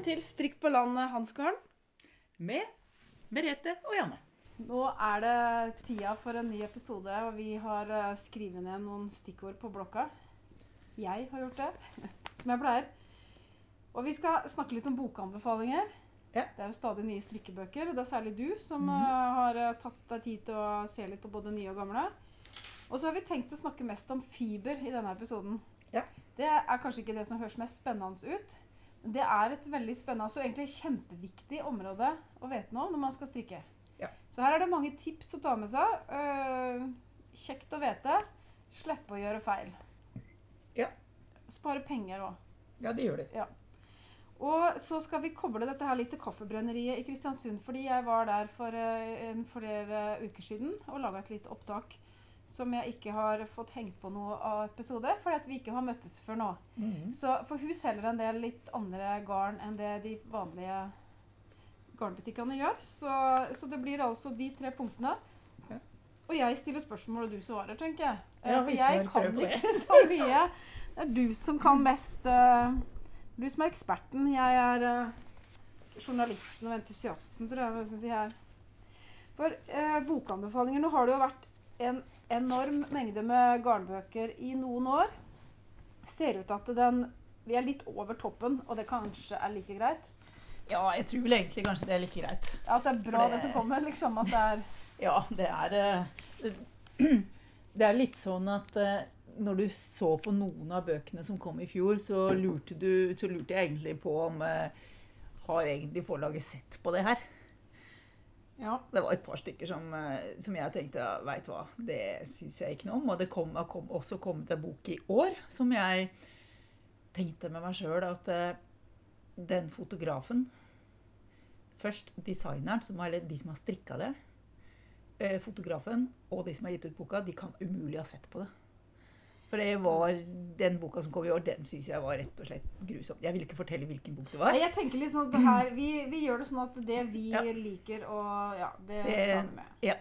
til Strikk på landet, Hansgarn. Med Merete og Janne. Nå det tida for en ny episode, og vi har skrevet ned noen stikkord på blokka. Jeg har gjort det, som jeg pleier. Og vi skal snakke litt om bokanbefalinger. Ja. Det jo stadig nye strikkebøker. Det særlig du som har tatt deg tid til å se litt på både nye og gamle. Og så har vi tenkt å snakke mest om fiber i denne episoden. Ja. Det kanskje ikke det som høres mest spennende ut. Det et veldig spennende og egentlig kjempeviktig område å vite nå når man skal strikke. Ja. Så her det mange tips å ta med seg. Kjekt å vite. Slippe å gjøre feil. Ja. Spare penger også. Ja, det gjør det. Ja. Og så skal vi koble dette her litt til kaffebrenneriet i Kristiansund, fordi jeg var der for flere uker siden og laget et litt opptak som jeg ikke har fått hengt på noe av episode, fordi at vi ikke har møttes før nå. Så for hun selger en del litt andre garn enn det de vanlige garnbutikkene gjør. Så det blir altså de 3 punktene. Ja. Og jeg stiller spørsmål, og du svarer, tenker jeg. Ja, for vi jeg får prøve kan på det. ikke så mye. Det du som kan mest. Du som eksperten. Jeg journalisten og entusiasten, tror jeg skal si her. For bokanbefalinger, nå har det jo vært en enorm mengde med garnbøker i noen år. Ser ut at vi litt over toppen, og det kanskje like greit. Ja, jeg tror vel egentlig kanskje det like greit. Ja, at det bra det som kommer, liksom. At det Ja, det litt sånn at når du så på noen av bøkene som kom i fjor, så lurte jeg egentlig på om har egentlig forlaget sett på det her. Ja. Det var et par stykker som jeg tenkte, vet hva, det synes jeg ikke noe om. Og det har også kommet en bok i år, som jeg tenkte med meg selv at den fotografen, først designeren, eller de som har strikket det, fotografen og de som har gitt ut boka, de kan umulig ha sett på det. For den boka som kom i år, den synes jeg var rett og slett grusom. Jeg vil ikke fortelle hvilken bok det var. Jeg tenker litt sånn at det her, vi gjør det sånn at det vi liker, og ja, det tar vi med. Ja,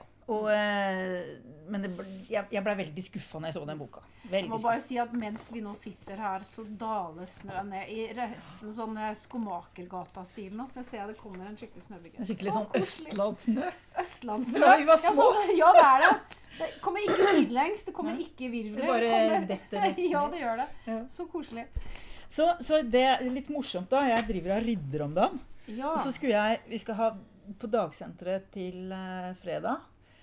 men jeg ble veldig skuffet når jeg så den boka. Jeg må bare si at mens vi nå sitter her, så daler snø ned i resten sånn Skomakergata-stil nå. Jeg ser det kommer en skikkelig snøbygging. En skikkelig sånn østlandssnø. Østlandssnø. Da vi var små. Ja, det det. Det kommer ikke sidelengs, det kommer ikke virvler. Det bare detter rett ned. Ja, det gjør det. Ja. Så koselig. Så det litt morsomt da. Jeg driver og rydder om dagen. Ja. Og så vi skal ha på dagsenteret til fredag,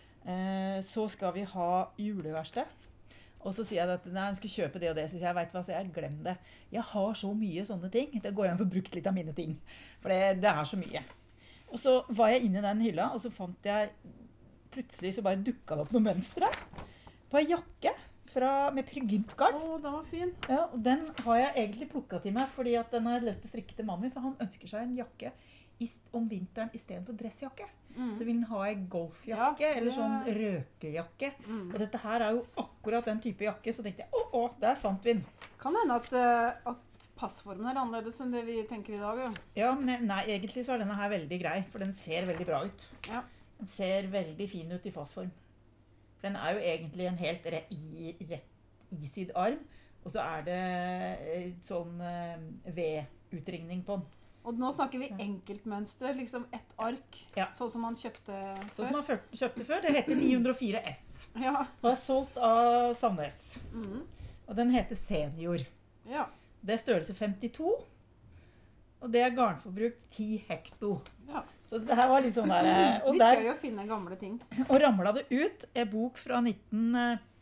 så skal vi ha juleverksted. Og så sier jeg at nei, jeg skal kjøpe det og det, så jeg vet hva, så jeg glem det. Jeg har så mye sånne ting. Det går an å få brukt litt av mine ting. For det så mye. Og så var jeg inne i den hylla, og så fant jeg plutselig så bare dukket det opp noen mønstre på en jakke med prygintgarn. Den var fin. Ja, og den har jeg egentlig plukket til meg, fordi at den har jeg lyst til å strikke til mamma, for han ønsker seg en jakke om vinteren i stedet for dressjakke. Så vil han ha en golfjakke, eller sånn røkejakke. Og dette her jo akkurat den type jakke, så tenkte jeg, der fant vi den. Kan hende at passformen annerledes enn det vi tenker i dag, jo. Ja, men nei, egentlig så denne her veldig grei, for den ser veldig bra ut. Ja. Den ser veldig fin ut i fastform. For den jo egentlig en helt rett isydd arm, og så det sånn V-utringning på den. Og nå snakker vi enkeltmønster, liksom et ark, sånn som man kjøpte før. Sånn som man kjøpte før, det heter 904 S. Ja. Og solgt av Sandnes. Og den heter Senior. Ja. Det størrelse 52, og det garnforbruk 10 hekto. Ja. Så det her var litt sånn der... Litt gøy å finne gamle ting. Og ramlet det ut en bok fra 19...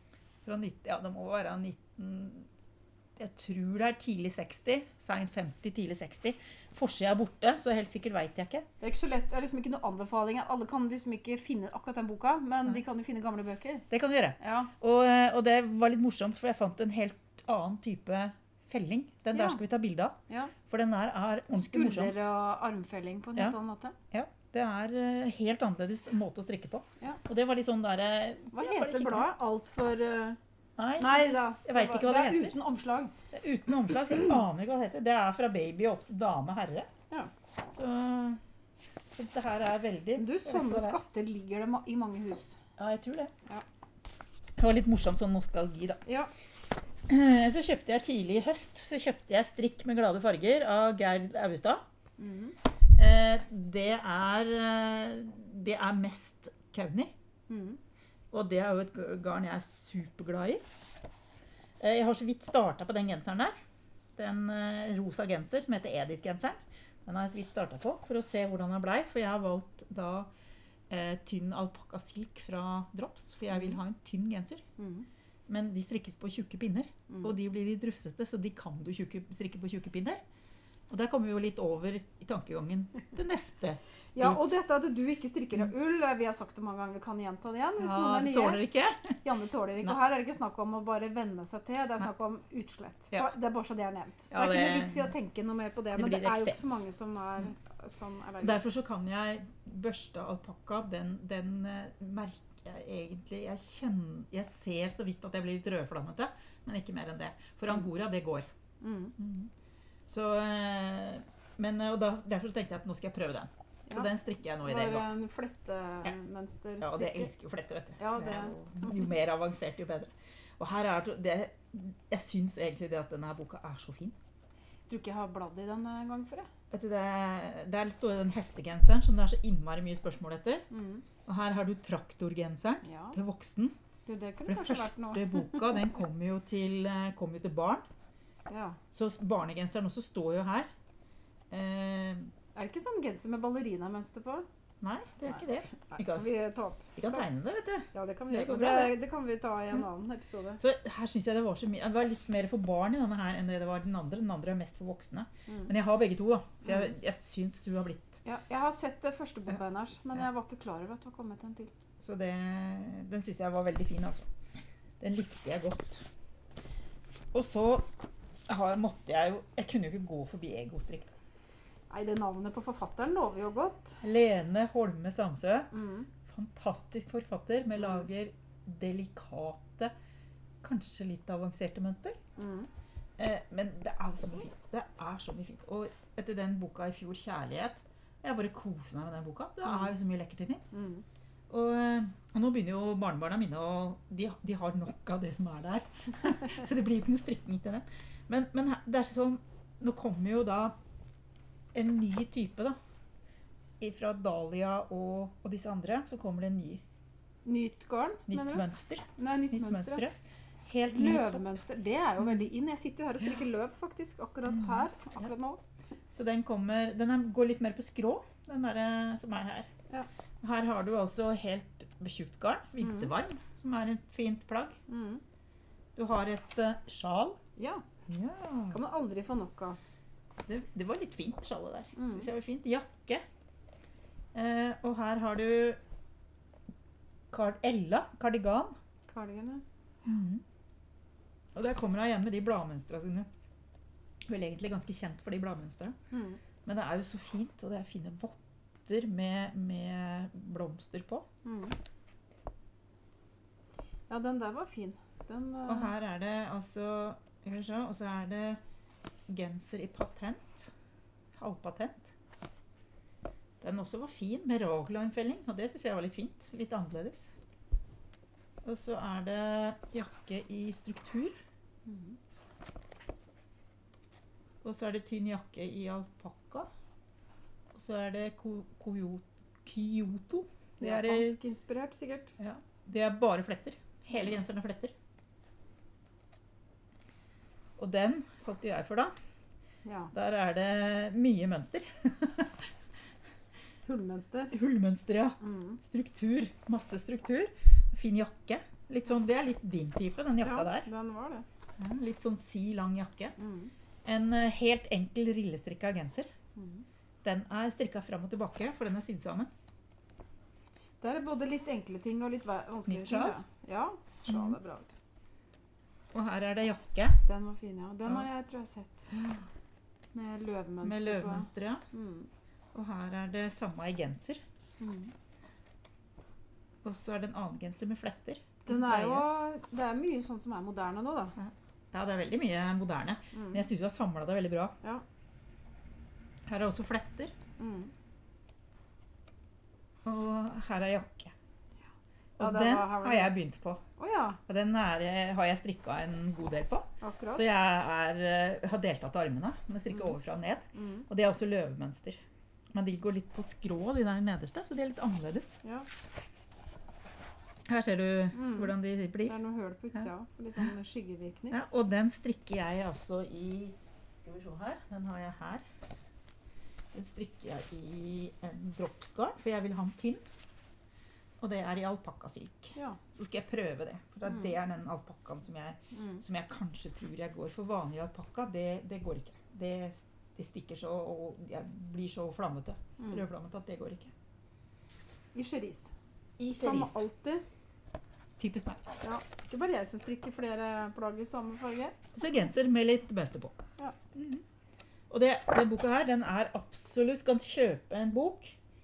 Ja, det må være 19... Jeg tror det tidlig 60, sent 50, tidlig 60. Forsiden borte, så helt sikkert vet jeg ikke. Det ikke så lett, det liksom ikke noen anbefaling. Alle kan liksom ikke finne akkurat den boka, men de kan jo finne gamle bøker. Det kan du gjøre. Ja. Og det var litt morsomt, for jeg fant en helt annen type felling. Den der skal vi ta bilde av. Ja. For den der ordentlig morsomt. Skulder- og armfelling på en helt annen måte. Ja, det helt annerledes måte å strikke på. Ja. Og det var litt sånn der... Hva heter bladet? Alt for... Nei da. Jeg vet ikke hva det heter. Det uten omslag. Det uten omslag, så jeg aner ikke hva det heter. Det fra baby opp til dame herre. Ja. Så det her veldig... Du, sånne skatter ligger det i mange hus. Ja, jeg tror det. Ja. Det var litt morsomt sånn nostalgi da. Ja. Så kjøpte jeg tidlig i høst, så kjøpte jeg strikk med glade farger av Gerd Austad. Mhm. Det er mest kauni. Mhm. Og det er jo et garn jeg er superglad i. Jeg har så vidt startet på den genseren der. Den rosa genser som heter Edith-genseren. Den har jeg så vidt startet på for å se hvordan den ble. For jeg har valgt da tynn alpakka silk fra Drops. For jeg vil ha en tynn genser. Mhm. Men de strikkes på tjukke pinner. Mhm. Og de blir litt rufsete, så de kan du strikke på tjukke pinner. Og der kommer vi jo litt over i tankegangen det neste. Ja, og dette at du ikke strikker av ull, vi har sagt det mange ganger, vi kan gjenta det igjen. Hvis Ja, noen er det nye. tåler ikke. Janne tåler ikke. Nei. Og her er det ikke snakk om å bare venne seg til, det er snakk om utslett. Ja. Det er bare så det er nevnt. Ja, det er ikke noe det- vits i å tenke noe mer på det, det men det blir er jo ekstremt. ikke så mange som er allergiske. Derfor så kan jeg børste alpakka. Den merker jeg egentlig. Jeg ser så vidt at jeg blir litt rødflammete, men ikke mer enn det. For angora, det går. Mm. Så, og derfor tenkte jeg at nå skal jeg prøve den. Så Ja. den strikker jeg nå i Det det. var en flettemønster Ja, og det elsker jo flette, vet du. Ja, Det er jo mer avansert, jo bedre. Og her er det, jeg synes egentlig det at denne boka er så fin. Jeg tror ikke jeg har bladd i den en gang før, jeg. Vet du, det er litt den hestegenseren som det er så innmari mye spørsmål etter. Mm. Og her har du traktorgenseren Ja, til voksen. du, det For kunne den kanskje vært noe. første boka, den kom jo til barn. Ja. Så barnegenseren også står jo her. Er det ikke sånn genser med ballerinamønster på? Nei, det er ikke det. Nei, Vi kan- kan vi ta opp. Vi kan tegne det, vet du. Ja, det kan vi Det gjøre. går bra, Det kan vi ta i en annen episode. Så her synes jeg det var så mye. Det var litt mer for barn i denne her enn det var den andre. Den andre er mest for voksne. Mm. Men jeg har begge to, da. For jeg synes du har blitt. Ja, jeg har sett det første boka hennes, men jeg var ikke klar over at det var kommet en til. Så den synes jeg var veldig fin, altså. Den likte jeg godt. Og så måtte jeg jo, jeg kunne jo ikke gå forbi Egostrikk. Nei, det navnet på forfatteren lover jo godt. Lene Holme Samsø. Mm. Fantastisk forfatter med lager delikate, kanskje litt avanserte mønster. Mm. Men det er jo så mye fint. Det er så mye fint. Og etter den boka i fjor, Kjærlighet, jeg bare koser meg med den boka. Det er jo så mye lekkert inni. Mm. Og nå begynner jo barnebarna mine, og de har nok av det som er der. Så det blir jo ikke noe strikking til det. Men det er sånn, nå kommer jo da en ny type da. Fra Dahlia og disse andre, så kommer det en Nytt garn, nytt mener du? mønster. Nei, nytt Nytt mønster. mønstre. Helt nytt. Løvemønster, det er jo veldig inn. Jeg sitter jo her og strikker løv faktisk, akkurat her, akkurat nå. Så den går litt mer på skrå, den der som er her. Ja. Her har du altså helt tjukt garn, vintervarm, som er et fint plagg. Mm. Du har et sjal. Ja, Ja, kan man aldri få nok av. det var litt fint sjalet der. Mm. Synes jeg var fint. Jakke. Og her har du kardigan. Cardigan, Og der kommer hun igjen med de bladmønstra sine. Hun er egentlig ganske kjent for de bladmønstra. mm. Men det er jo så fint, og det er fine votter med blomster på. Mm. Ja, den der var fin. Den, Og her er det altså, og så er det genser i patent, halvpatent. Den også var fin, med ragline-felling, og det synes jeg var litt fint, litt annerledes. Og så er det jakke i struktur, mm. og så er det tynn jakke i alpakka, og så er det Kyoto. Det er, Japansk inspirert, sikkert. ja, det er bare fletter. Hele genseren er fletter. Og den kalte jeg for da. Ja. Der er det mye mønster. Hullmønster. Hullmønster, ja. Mm. Struktur. Masse struktur. Fin jakke. Litt sånn, det er litt din type, den jakka Ja, der. den var det. Ja, litt sånn lang jakke. Mm. En helt enkel rillestrikka genser. Mm. Den er strikka fram og tilbake, for den er sydd sammen. Det er både litt enkle ting og litt vanskelige Nytt sjal? ting. Ja, sjal er bra. Vet du. Og her er det jakke Den var fin, ja. Den Ja. har jeg tror jeg sett. Med løvemønster med løvmønster, ja. på. Mm. Og her er det samme i genser. Mm. Og så er det en annen genser med fletter. Den er jo, det er mye sånn som er moderne nå, da. Ja, det er veldig mye moderne. Mm. Men jeg synes du har samlet det veldig bra. Ja. Her er også fletter. Mm. Og her er jakke. Ja, Og det den var- her var har det. jeg begynt på. Åja, Og den har jeg strikket en god del på. akkurat. Så jeg har deltatt armene, men strikker overfra og ned. Mm. Og det er også løvemønster. Men de går litt på skrå, de der nederste, så de er litt annerledes. Ja, Her ser du Mm. hvordan de det blir. er noe høl på utsida, for litt sånn skyggevirkning. Ja, og den strikker jeg altså i, skal vi se her, den har jeg her. Den strikker jeg i en droppsgarn, for jeg vil ha den tynn. Og det er i alpakkasilk. Ja. Så skal jeg prøve det. For Mm. det er den alpakkaen som jeg kanskje tror jeg går for. Vanlig alpakka, det går ikke. Det stikker så, og jeg blir så flammete. Rødflammete at det går ikke. I cherise. I Som cerise. alltid. Typisk meg. Ja. Ikke bare jeg som strikker flere plagg i samme farge. Så genser med litt mønster på. Ja. Mhm. Og den boka her, den er absolutt, skal kjøpe en bok,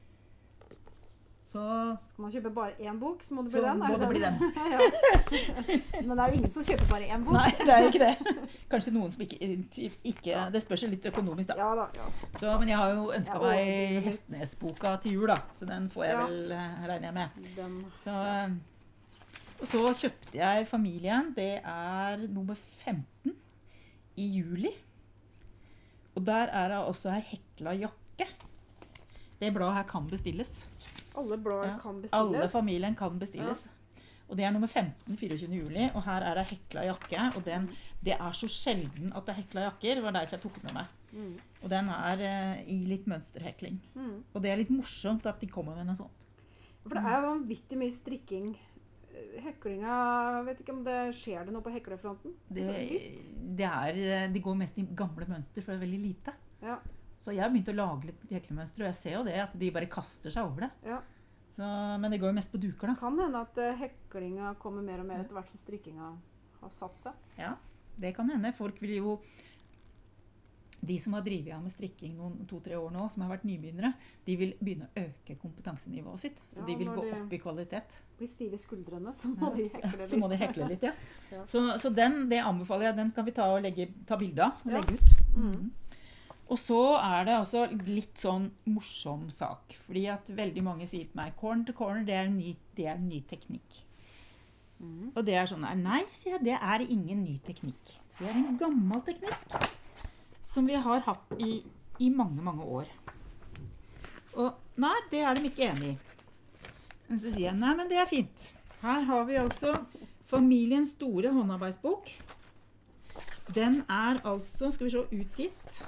så Skal man kjøpe bare én bok, så må det Så bli den. må det bli den. Ja. Men det er jo ingen som kjøper bare én bok. Nei, det er ikke det. Kanskje noen som ikke det spørs jo litt økonomisk, da. Ja da, ja. Så, men jeg har jo ønsket Ja, meg overdriver litt. Hestnesboka til jul, da. Så den får jeg Ja. vel, regner jeg med. Den. Så, og så kjøpte jeg Familien. Det er nummer 15 i juli. Og der er det også ei hekla jakke. Det bladet her kan bestilles. Alle blad Ja, kan bestilles. Alle Familien kan bestilles. Og det er nummer 15, 24. juli, og her er det hekla jakke. Og det er så sjelden at det er hekla jakker, det var derfor jeg tok den med meg. Mm. Og den er i litt mønsterhekling. Mm. Og det er litt morsomt at de kommer med noe sånt. For det er jo vanvittig mye strikking. Heklinga, vet ikke om det skjer det noe på heklefronten? Altså, litt. De går mest i gamle mønster, for det er veldig lite. Ja. Så jeg har begynt å lage litt heklemønstre, og jeg ser jo det, at de bare kaster seg over det. Ja. Så, men det går jo mest på duker, da. Kan hende at heklinga kommer mer og mer etter hvert som strikkinga har satt seg. Ja, det kan hende. Folk vil jo... De som har drivet med strikking noen 2-3 år nå, som har vært nybegynnere, de vil begynne å øke kompetansenivået sitt. Så Ja, de vil når gå de- opp i kvalitet. Blir stive skuldrene, så må de hekle litt. Så må de hekle litt, ja. Ja. Så det anbefaler jeg. Den kan vi ta og ta bilde av og Ja. legge ut. Mm. Og så er det altså litt sånn morsom sak. Fordi at veldig mange sier til meg, corner to corner, det er en ny teknikk. Mm. Og det er sånn, nei, sier jeg, det er ingen ny teknikk. Det er en gammel teknikk som vi har hatt i mange, mange år. Og nei, det er de ikke enig i. Men så sier jeg, nei, men det er fint. Her har vi altså Familiens store håndarbeidsbok. Den er altså, skal vi se, utgitt.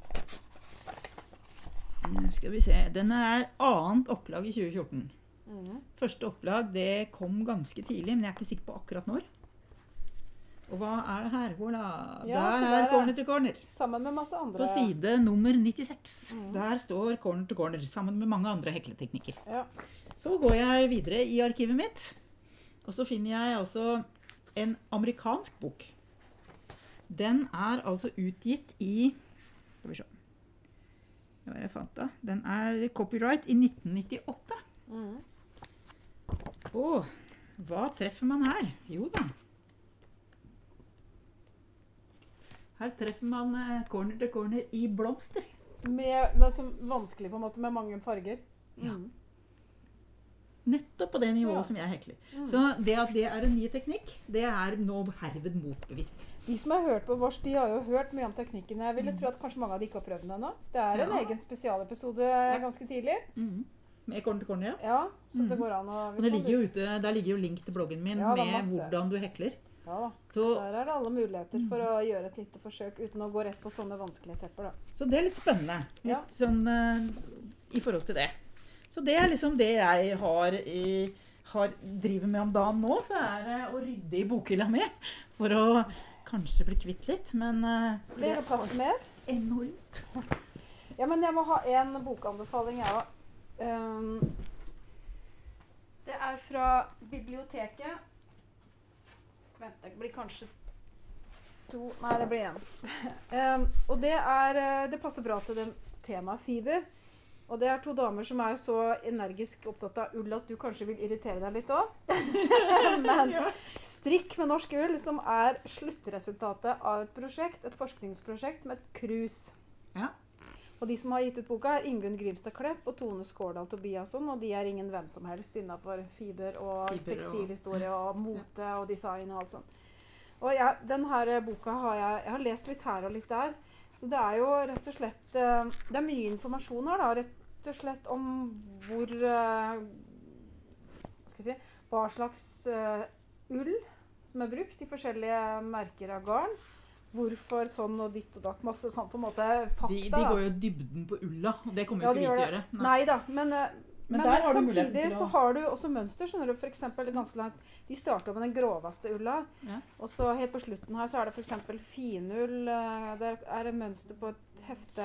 Skal vi se, den er annet opplag i 2014. Mm. Første opplag, det kom ganske tidlig, men jeg er ikke sikker på akkurat når. Og hva er det her? Voilà. Ja, så der der er er- corner to corner. Sammen med masse andre. På side nummer 96. Mm. Der står corner to corner, sammen med mange andre hekleteknikker. Ja. Så går jeg videre i arkivet mitt, og så finner jeg altså en amerikansk bok. Den er altså utgitt i, skal vi se, hva var det jeg fant da? Den er copyright i 1998. Mm. Åh, hva treffer man her? Jo da. Her treffer man corner to corner i blomster. Med som vanskelig på en måte, med mange farger. Ja. Mm. Nettopp på det nivået Ja. som jeg hekler. Mm. Så det at det er en ny teknikk, det er nå herved motbevist. De som har hørt på vårs, de har jo hørt mye om teknikken. Jeg ville tro at kanskje mange av de ikke har prøvd den ennå. Det er en Ja. egen spesialepisode ganske tidlig. Med corner to corner, ja. Ja, så det Mhm. går an å... Og det ligger jo ute, der ligger jo link til bloggen min Ja, det er med masse. hvordan du hekler. Ja da. Så, Der er det alle muligheter for å gjøre et lite forsøk uten å gå rett på sånne vanskelige tepper. Da. så det er litt spennende. Litt Ja. sånn i forhold til det. Så det er liksom det jeg driver med om dagen nå, så er det å rydde i bokhylla mi for å kanskje bli kvitt litt, men Blir det plass til mer? enormt. Ja, men jeg må ha en bokanbefaling, jeg òg. Det er fra biblioteket. Vent, det blir kanskje to. Nei, det blir én. Og det passer bra til det temaet fiber. Og det er to damer som er så energisk opptatt av ull at du kanskje vil irritere deg litt òg. Men strikk med norsk ull, som er sluttresultatet av et prosjekt, et forskningsprosjekt som heter Krus. Ja. Og de som har gitt ut boka Ingunn Grimstad Klepp og Tone Skårdal Tobiasson, og de ingen hvem som helst innenfor fiber og tekstilhistorie og mote og design og alt sånt. Og denne boka jeg har lest litt her og litt der, så det jo rett og slett, det mye informasjon her da, rett og slett om hvor, hva slags ull som brukt i forskjellige merker av garn. Hvorfor sånn og ditt og datt, masse sånn på en måte fakta. De går jo dybden på ulla, og det kommer jo ikke vi til å gjøre. Nei da, men der har du samtidig så har du også mønster, skjønner du, for eksempel ganske langt. De starter med den groveste ulla, og så helt på slutten her så det for eksempel finull. Der det mønster på et hefte,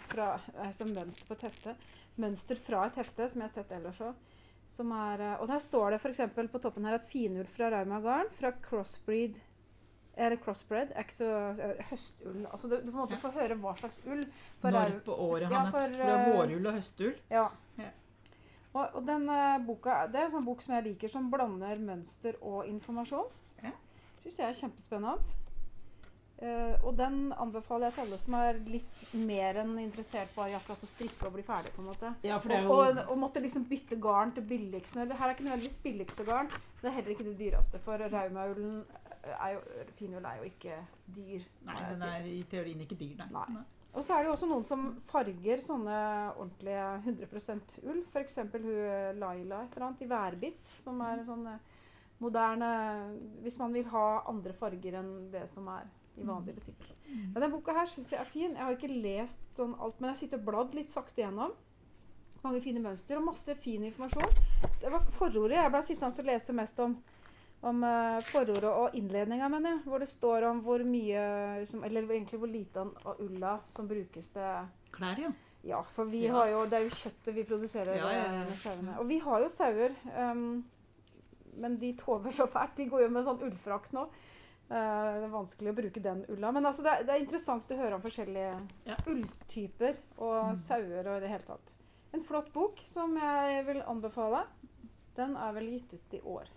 mønster fra et hefte, som jeg har sett ellers også. Og der står det for eksempel på toppen her at finull fra Rauma garn, fra crossbreed, crossbred, ikke så høstull. Altså du på en måte får høre hva slags ull. Når på året, Hanne. For det vårull og høstull. Ja. Og denne boka, det en sånn bok som jeg liker, som blander mønster og informasjon. Synes jeg kjempespennende. Og den anbefaler jeg til alle som litt mer enn interessert bare i akkurat å strikke og bli ferdig på en måte. Ja, for det og måtte liksom bytte garn til billigste. Det her ikke nødvendigvis billigste garn. Det heller ikke det dyreste, for Rauma-ullen finull jo ikke dyr. Nei, den i teorien ikke dyr, nei. Og så det jo også noen som farger sånne ordentlige 100% ull. For eksempel Laila et eller annet i værbitt, som sånn moderne, hvis man vil ha andre farger enn det som i vanlig butikk. Men denne boka her synes jeg fin. Jeg har ikke lest sånn alt, men jeg sitter og bladd litt sakte igjennom. Mange fine mønster og masse fin informasjon. Det var forordet jeg ble sittende og lese mest om forordet og innledningen, mener jeg, hvor det står om hvor mye, eller egentlig hvor lite av ulla som brukes til klær, ja. Ja, for vi har jo, det jo kjøttet vi produserer med sauene. Og vi har jo sauer, men de tover så fælt. De går jo med sånn ullfrakt nå. Det vanskelig å bruke den ulla. Men altså, det interessant å høre om forskjellige ulltyper og sauer og det hele tatt. En flott bok som jeg vil anbefale. Den vel gitt ut i år.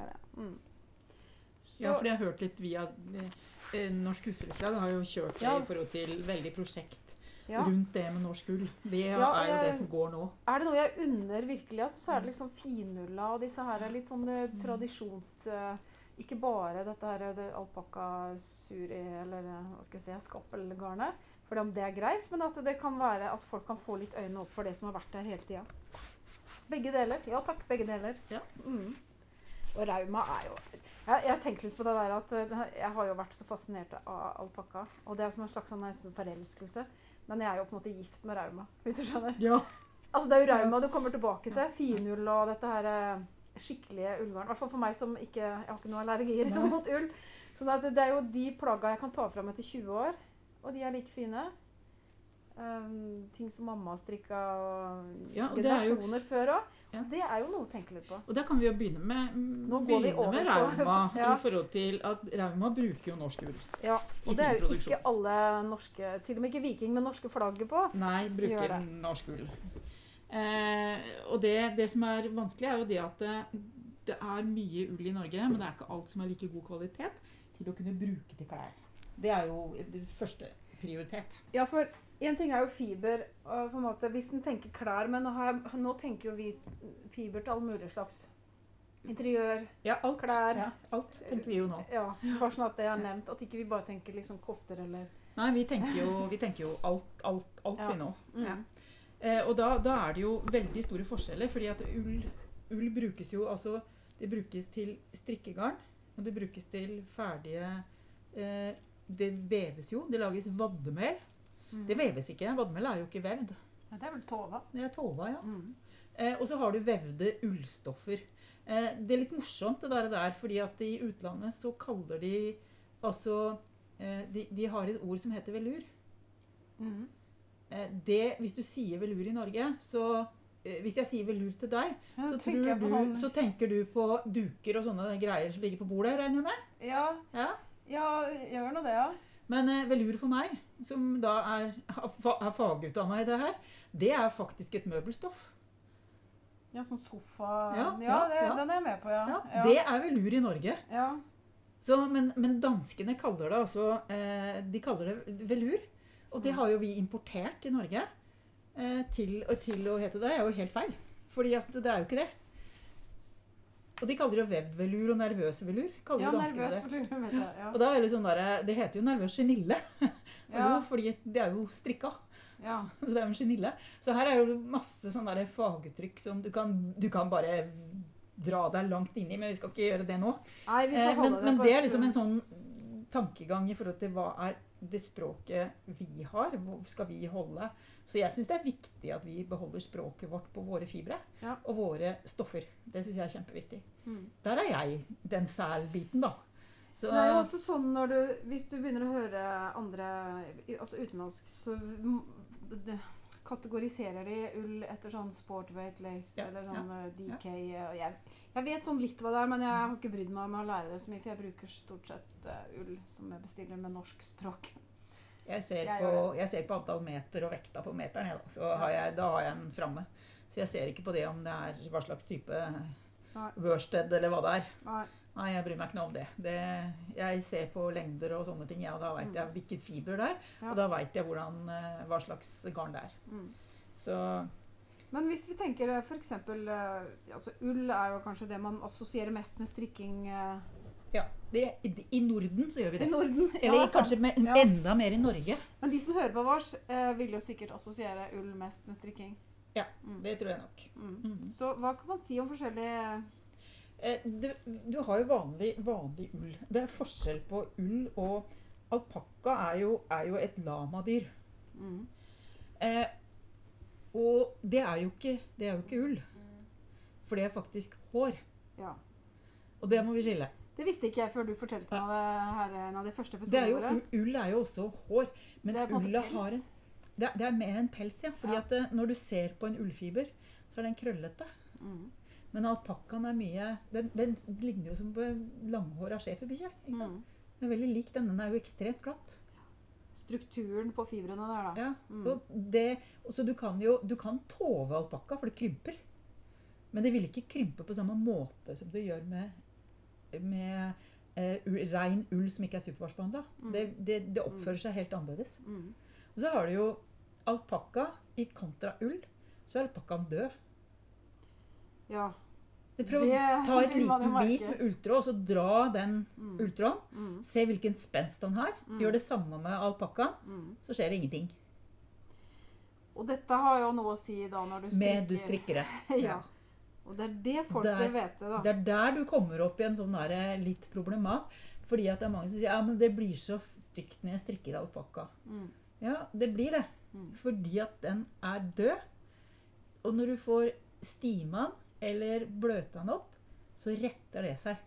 Ja, for jeg har hørt litt via Norsk Husflidslag har jo kjørt det i forhold til veldig prosjekt rundt det med norsk ull. Det jo det som går nå. Det noe jeg unner virkelig, så det liksom finulla og disse her litt sånn tradisjons... Ikke bare dette her alpakka, suri eller hva skal jeg si, skappelgarnet, for om det greit, men at det kan være at folk kan få litt øynene opp for det som har vært der hele tiden. Begge deler. Ja takk, begge deler. Ja. Og Rauma jo... Jeg har tenkt litt på det der at jeg har jo vært så fascinert av alpakka, og det som en slags sånn nesten forelskelse, men jeg jo på en måte gift med Rauma, hvis du skjønner. Ja. Altså det jo Rauma du kommer tilbake til, finull og dette her skikkelige ullgarn, i hvert fall for meg som ikke, jeg har ikke noe allergier mot ull. Så det jo de plagga jeg kan ta frem etter 20 år, og de like fine. Ting som mamma strikka og generasjoner før også. Ja. Det jo noe å tenke litt på. Og da kan vi jo begynne med Rauma, i forhold til at Rauma bruker jo norsk ull. Ja, og det jo ikke alle norske, til og med ikke Viking med norske flagget på. Nei, bruker norsk ull. Og det som vanskelig jo det at det mye ull i Norge, men det ikke alt som like god kvalitet til å kunne bruke til klær. Det jo det første prioritet. Ja, for en ting jo fiber, på en måte, hvis en tenker klær, men nå tenker jo vi fiber til alle mulige slags interiør, alt, klær. Ja, alt tenker vi jo nå. Ja, bare sånn at det nevnt, at ikke vi bare tenker liksom kofter eller... Nei, vi tenker jo alt vi nå. Ja. Og da det jo veldig store forskjeller, fordi at ull brukes jo, altså det brukes til strikkegarn, og det brukes til ferdige, det veves jo, det lages vaddemel. Det veves ikke, vaddemel jo ikke vevd. Ja, det vel tova. Det tova, ja. Og så har du vevde ullstoffer. Det litt morsomt det der, fordi at i utlandet så kaller de, altså, de har et ord som heter velur. Hvis du sier velur i Norge, så hvis jeg sier velur til deg, så tenker du på duker og sånne greier som ligger på bordet, regner jeg med? Ja, gjør noe det, ja. Men velur for meg, som da fagutdannet i det her, det faktisk et møbelstoff. Ja, sånn sofa. Den jeg med på, ja. Det velur i Norge. Ja. Så, men danskene kaller det altså, de kaller det velur. Og det har jo vi importert i Norge. til å hete det, er jo helt feil. Fordi at det er jo ikke det. Og de kaller det jo vevd velur og nervøs velur. Ja, jo nervøs velur, vet jeg. Ja. Og da er det sånn der, det heter jo nervøs chenille. Ja. Fordi det er jo strikka. Ja. Så det er jo en chenille. Så her er jo masse sånne der faguttrykk som du kan bare dra deg langt inn i, men vi skal ikke gjøre det nå. Nei, vi får holde men på det er liksom en sånn tankegang i forhold til hva er det språket vi har, hvor skal vi holde. Så jeg synes det er viktig at vi beholder språket vårt på våre fibre og våre stoffer. Det synes jeg er kjempeviktig. Der er jeg den sælbiten da. Så, det er jo også sånn hvis du begynner å høre andre, altså utenlandsk, så kategoriserer de ull etter sånn sportweight lace eller sånn DK. Jeg vet sånn litt hva det er, men jeg har ikke brydd meg om å lære det så mye, for jeg bruker stort sett ull som jeg bestiller med norsk språk. Jeg ser på antall meter og vekta på meteren, da har jeg den framme. Så jeg ser ikke på det om det er hva slags type worsted eller hva det er. Nei, jeg bryr meg ikke noe om det. Jeg ser på lengder og sånne ting, og da vet jeg hvilket fiber det er, og da vet jeg hva slags garn det er. Så... Men hvis vi tenker for eksempel, altså ull er jo kanskje det man assosierer mest med strikking. Ja, i Norden så gjør vi det. I Norden, eller kanskje enda mer i Norge. Men de som hører på vårs vil jo sikkert assosiere ull mest med strikking. Ja, det tror jeg nok. Så hva kan man si om forskjellige... Du har jo vanlig ull. Det er forskjell på ull, og alpakka er jo et lamadyr. Og det er jo ikke ull. For det er faktisk hår. Ja. Og det må vi skille. Det visste ikke jeg før du fortalte meg det her en av de første episodene våre. Ull er jo også hår. Men ullet det er mer enn pels, ja. Fordi at når du ser på en ullfiber, så er den krøllete. Men alpakkaen er mye... Den ligner jo som på langhår av schæferbikkje. Den er veldig lik den. Den er jo ekstremt glatt. Strukturen på fibrene der da. Ja, så du kan tove alpakka, for det krymper. Men det vil ikke krympe på samme måte som det gjør med rein ull som ikke er supervarsbehandlet. Det oppfører seg helt annerledes. Og så har du jo alpakka i kontra ull, så er alpakkaen død. Ja. Prøv å ta et liten bit med ulltråd, og så dra den ulltråden. Se hvilken spenst den har. Gjør det samme med alpakka, så skjer det ingenting. Og dette har jo noe å si da når du strikker. Med du strikker det. Ja. Og det er det folk vil vite da. Det er der du kommer opp i en sånn der litt problemat. Fordi at det er mange som sier, ja, men det blir så stygt når jeg strikker alpakka. Ja, det blir det. Fordi at den er død. Og når du får stimen eller bløte den opp, så retter det seg.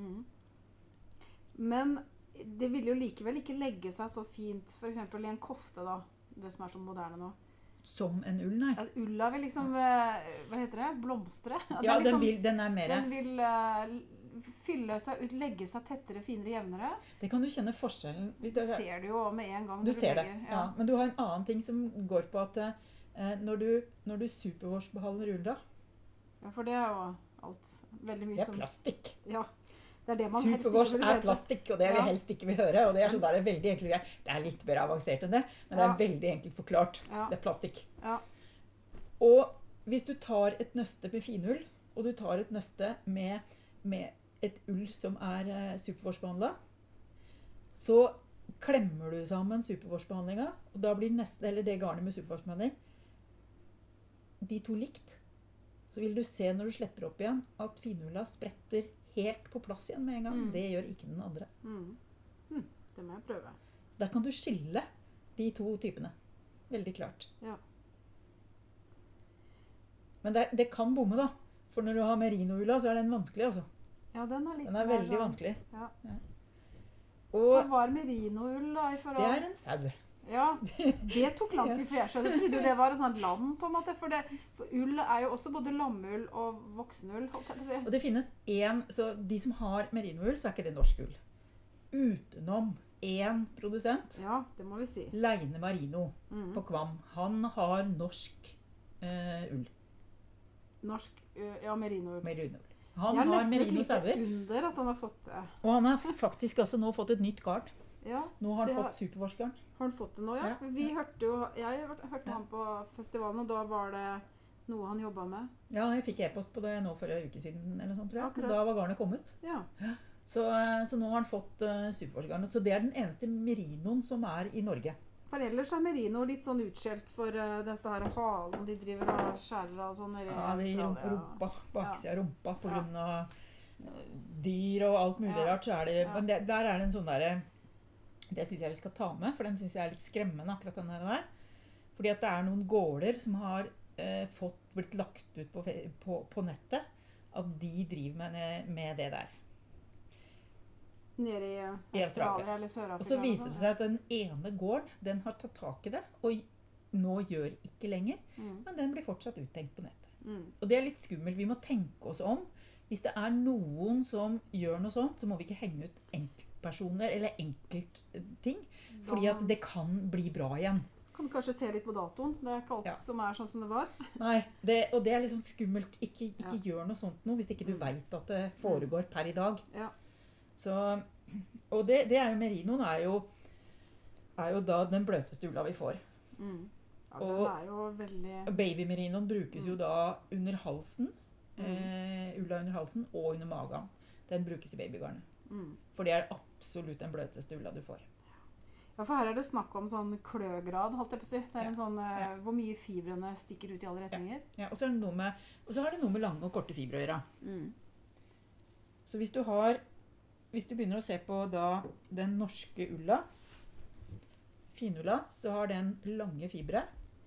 Men det vil jo likevel ikke legge seg så fint, for eksempel i en kofte da, det som er så moderne nå. Som en ull, nei. At ulla vil liksom, hva heter det, blomstre? Ja, den er mer... Den vil fylle seg ut, legge seg tettere, finere, jevnere. Det kan du kjenne forskjellen. Du ser det jo med en gang. Du ser det, ja. Men du har en annen ting som går på at når du superwarsbehandler ull da, ja, for det er jo alt. Veldig mye som... Det er plastikk. Ja, det er det man Superwash er plastikk, og det vi helst ikke vil høre. Og det er sånn der veldig enkelt greier. Det er litt mer avansert enn det, men det er veldig enkelt forklart. Det er plastikk. Og hvis du tar et nøste med finull, og du tar et nøste med et ull som er superwarsbehandlet, så klemmer du sammen superwarsbehandlingen, og da blir det garnet med superwarsbehandling, de to likt. Så vil du se når du slipper opp igjen at finulla spretter helt på plass igjen med en gang. Det gjør ikke den andre. Det må jeg prøve. Der kan du skille de to typene. Veldig klart. Ja. Men det kan bomme da. For når du har merinoulla, så er den vanskelig, altså. Ja, den er den er veldig vanskelig. Ja. Og hva er merinoull da i forhold? Det er en sau. Ja, det tok lang tid for jeg skjønte. Jeg trodde jo det var en sånn lam på en måte, for ull er jo også både lammull og voksenull, holdt jeg på å si. Og det finnes så de som har merinoull, så er ikke det norsk ull. Utenom en produsent, ja, det må vi si. Leine Marino på Kvam. Han har norsk ull. Norsk, ja, merinoull. Han har merino-sauer. under at han har fått det. Og han har faktisk altså nå fått et nytt garn. Ja, Nå har han det har- fått superforskeren. har han fått det nå, ja? Ja. Vi hørte jo, jeg hørte Ja. han på festivalen, og da var det noe han jobbet med. Ja, jeg fikk e-post på det nå for en uke siden, eller sånt, tror jeg. Akkurat. Da var garnet kommet. Ja. Så nå har han fått superforskeren. Så det er den eneste merinoen som er i Norge. For ellers er merino litt sånn utskjelt for dette her halen de driver og skjærer av sånn nede i Ja, det gir Australia. rumpa, baksida av rumpa på Ja. grunn av dyr og alt mulig Ja. rart, så er det, Ja. men der er det en sånn derre, det synes jeg vi skal ta med, for den synes jeg er litt skremmende, akkurat den der. Fordi at det er noen gårder som har blitt lagt ut på nettet, at de driver med det der. Nede i I Australia Australia. eller Sør-Afrika. Og så viser det seg at den ene gården, den har tatt tak i det, og nå gjør ikke lenger, men den blir fortsatt uttenkt på nettet. Og det er litt skummelt. Vi må tenke oss om. Hvis det er noen som gjør noe sånt, så må vi ikke henge ut enkeltpersoner eller enkeltting, fordi at det kan bli bra igjen. Kan du kanskje se litt på datoen? Det er ikke alt Ja. som er sånn som det var. Nei, og det er litt sånn skummelt. Ikke gjør noe sånt nå, hvis ikke du vet at det foregår per i dag. Ja. Så, og det er jo merinoen er jo da den bløteste ulla vi får. Ja, Og- den er jo veldig... Babymerinoen brukes jo da under halsen, ulla under halsen og under magen. Den brukes i babygarnet. For det er absolutt den bløteste ulla du får. Ja, for her er det snakk om sånn kløgrad, holdt jeg på å si. Det er Ja. en sånn, Ja. hvor mye fibrene stikker ut i alle retninger. Ja, og så har det noe med lange og korte fibre å gjøre. Så hvis du begynner å se på da den norske ulla, finulla, så har den lange fibre.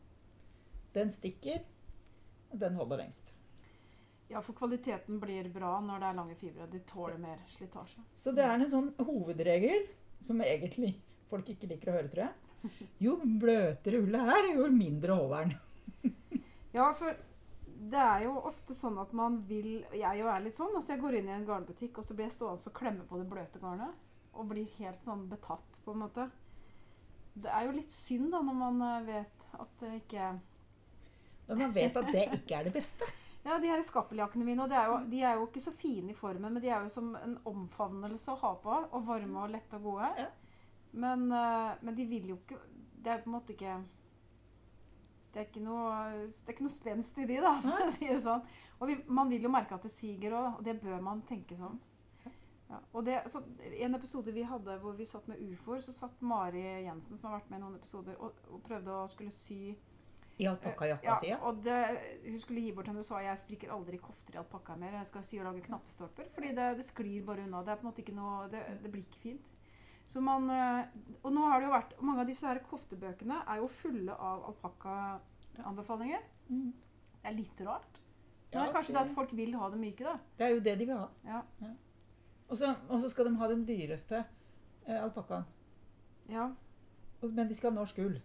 Den stikker, og den holder lengst. Ja, for kvaliteten blir bra når det er lange fibre. De tåler mer slitasje. Så det er en sånn hovedregel, som egentlig folk ikke liker å høre, tror jeg. Jo bløtere ullet er, jo mindre holder den. Ja, for det er jo ofte sånn at man vil... Jeg jo er litt sånn. Altså jeg går inn i en garnbutikk, og så blir jeg stående og klemme på det bløte garnet. Og blir helt sånn betatt, på en måte. Det er jo litt synd da, når man vet at det ikke... Når man vet at det ikke er det beste. Ja, de her skappeljakkene mine, og de er jo ikke så fine i formen, men de er jo som en omfavnelse å ha på, og varme og lette og gode. Ja. Men de vil jo ikke... Det er på en måte ikke... Det er ikke noe spenst i de, da, for å si det sånn. Og man vil jo merke at det siger også, og det bør man tenke sånn. Ja, og så i en episode vi hadde hvor vi satt med ufor, så satt Mari Jensen, som har vært med i noen episoder, og prøvde å skulle sy... I alpakkajakka si, ja. Og hun skulle gi bort henne og sa jeg strikker aldri kofter i alpakka mer. Jeg skal sy og lage knappestolper, fordi det sklir bare unna. Det er på en måte ikke noe, det blir ikke fint. Så og nå har det jo vært, mange av disse her koftebøkene er jo fulle av alpakka-anbefalinger. Det er litt rart. Men det er kanskje det at folk vil ha det myke da. Det er jo det de vil ha. Ja. Og så skal de ha den dyreste alpakkaen. Ja. Men de skal ha norsk ull.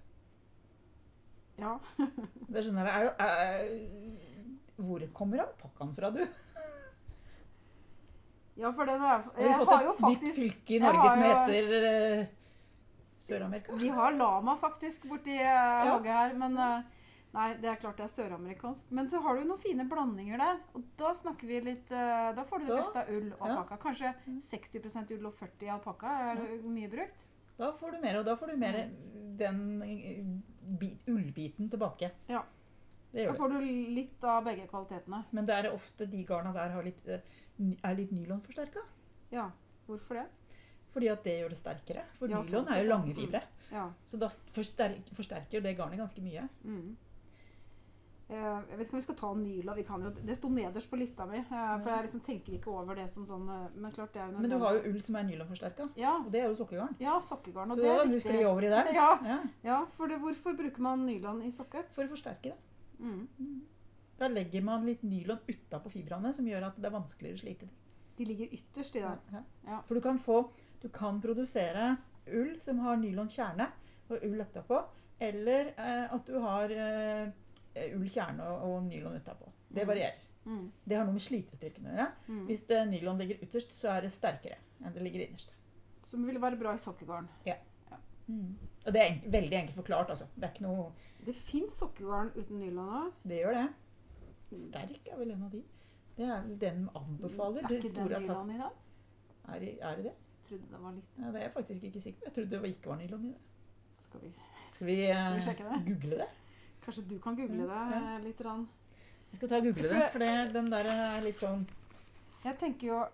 Ja. Det er sånn her, hvor kommer alpakkaen fra, du? Ja, for den er... Og vi har fått et nytt fylke i Norge som heter Sør-Amerika. Vi har lama faktisk borti hogget her, men nei, det er klart det er søramerikansk. Men så har du noen fine blandinger der, og da snakker vi litt, da får du det beste av ull og alpakka. Kanskje 60% ull og 40% alpakka er mye brukt. Da får du mer, og da får du mer den ullbiten tilbake. Ja. Det gjør Da får du litt av begge kvalitetene. Men det er ofte de garna der er litt nylonforsterka. Ja, hvorfor det? Fordi at det gjør det sterkere. For Ja, nylon sånn er jo sett, ja. lange fibre. Ja. Så da forsterker det garnet ganske mye. Jeg vet ikke om vi skal ta nylon. Det sto nederst på lista mi, for jeg liksom tenker ikke over det som sånn, men klart det er jo Men du har jo ull som er nylonforsterka, Ja, og det er jo sokkegarn. ja, sokkegarn, og Så det da er kan du viktig. skli over i der. Ja. Ja, for hvorfor bruker man nylon i sokker? For å forsterke det. Da legger man litt nylon utenpå fibrene, som gjør at det er vanskeligere å slite de. De ligger ytterst i det. Ja. For du kan produsere ull som har nylonkjerne og ull etterpå, eller at du har ullkjerne og nylon etterpå. Det varierer. Det har noe med slitestyrken å gjøre. Hvis nylon ligger ytterst, så er det sterkere enn det ligger innerst. Som vil være bra i sokkegarn. Og det er veldig enkelt forklart, altså. Det er ikke noe... Det finnes sokkegarn uten nylon også. Det gjør det. Sterk er vel en av de. Det er vel den anbefaler. Er ikke det nylon i den? Er det det? trodde det var litt. Ja, det er jeg faktisk ikke sikker på. Jeg trodde det ikke var nylon i det. Skal vi Skal vi sjekke det? google det? Kanskje du kan google det litt rann. Jeg skal ta og google det, for den der er litt sånn... Jeg tenker jo...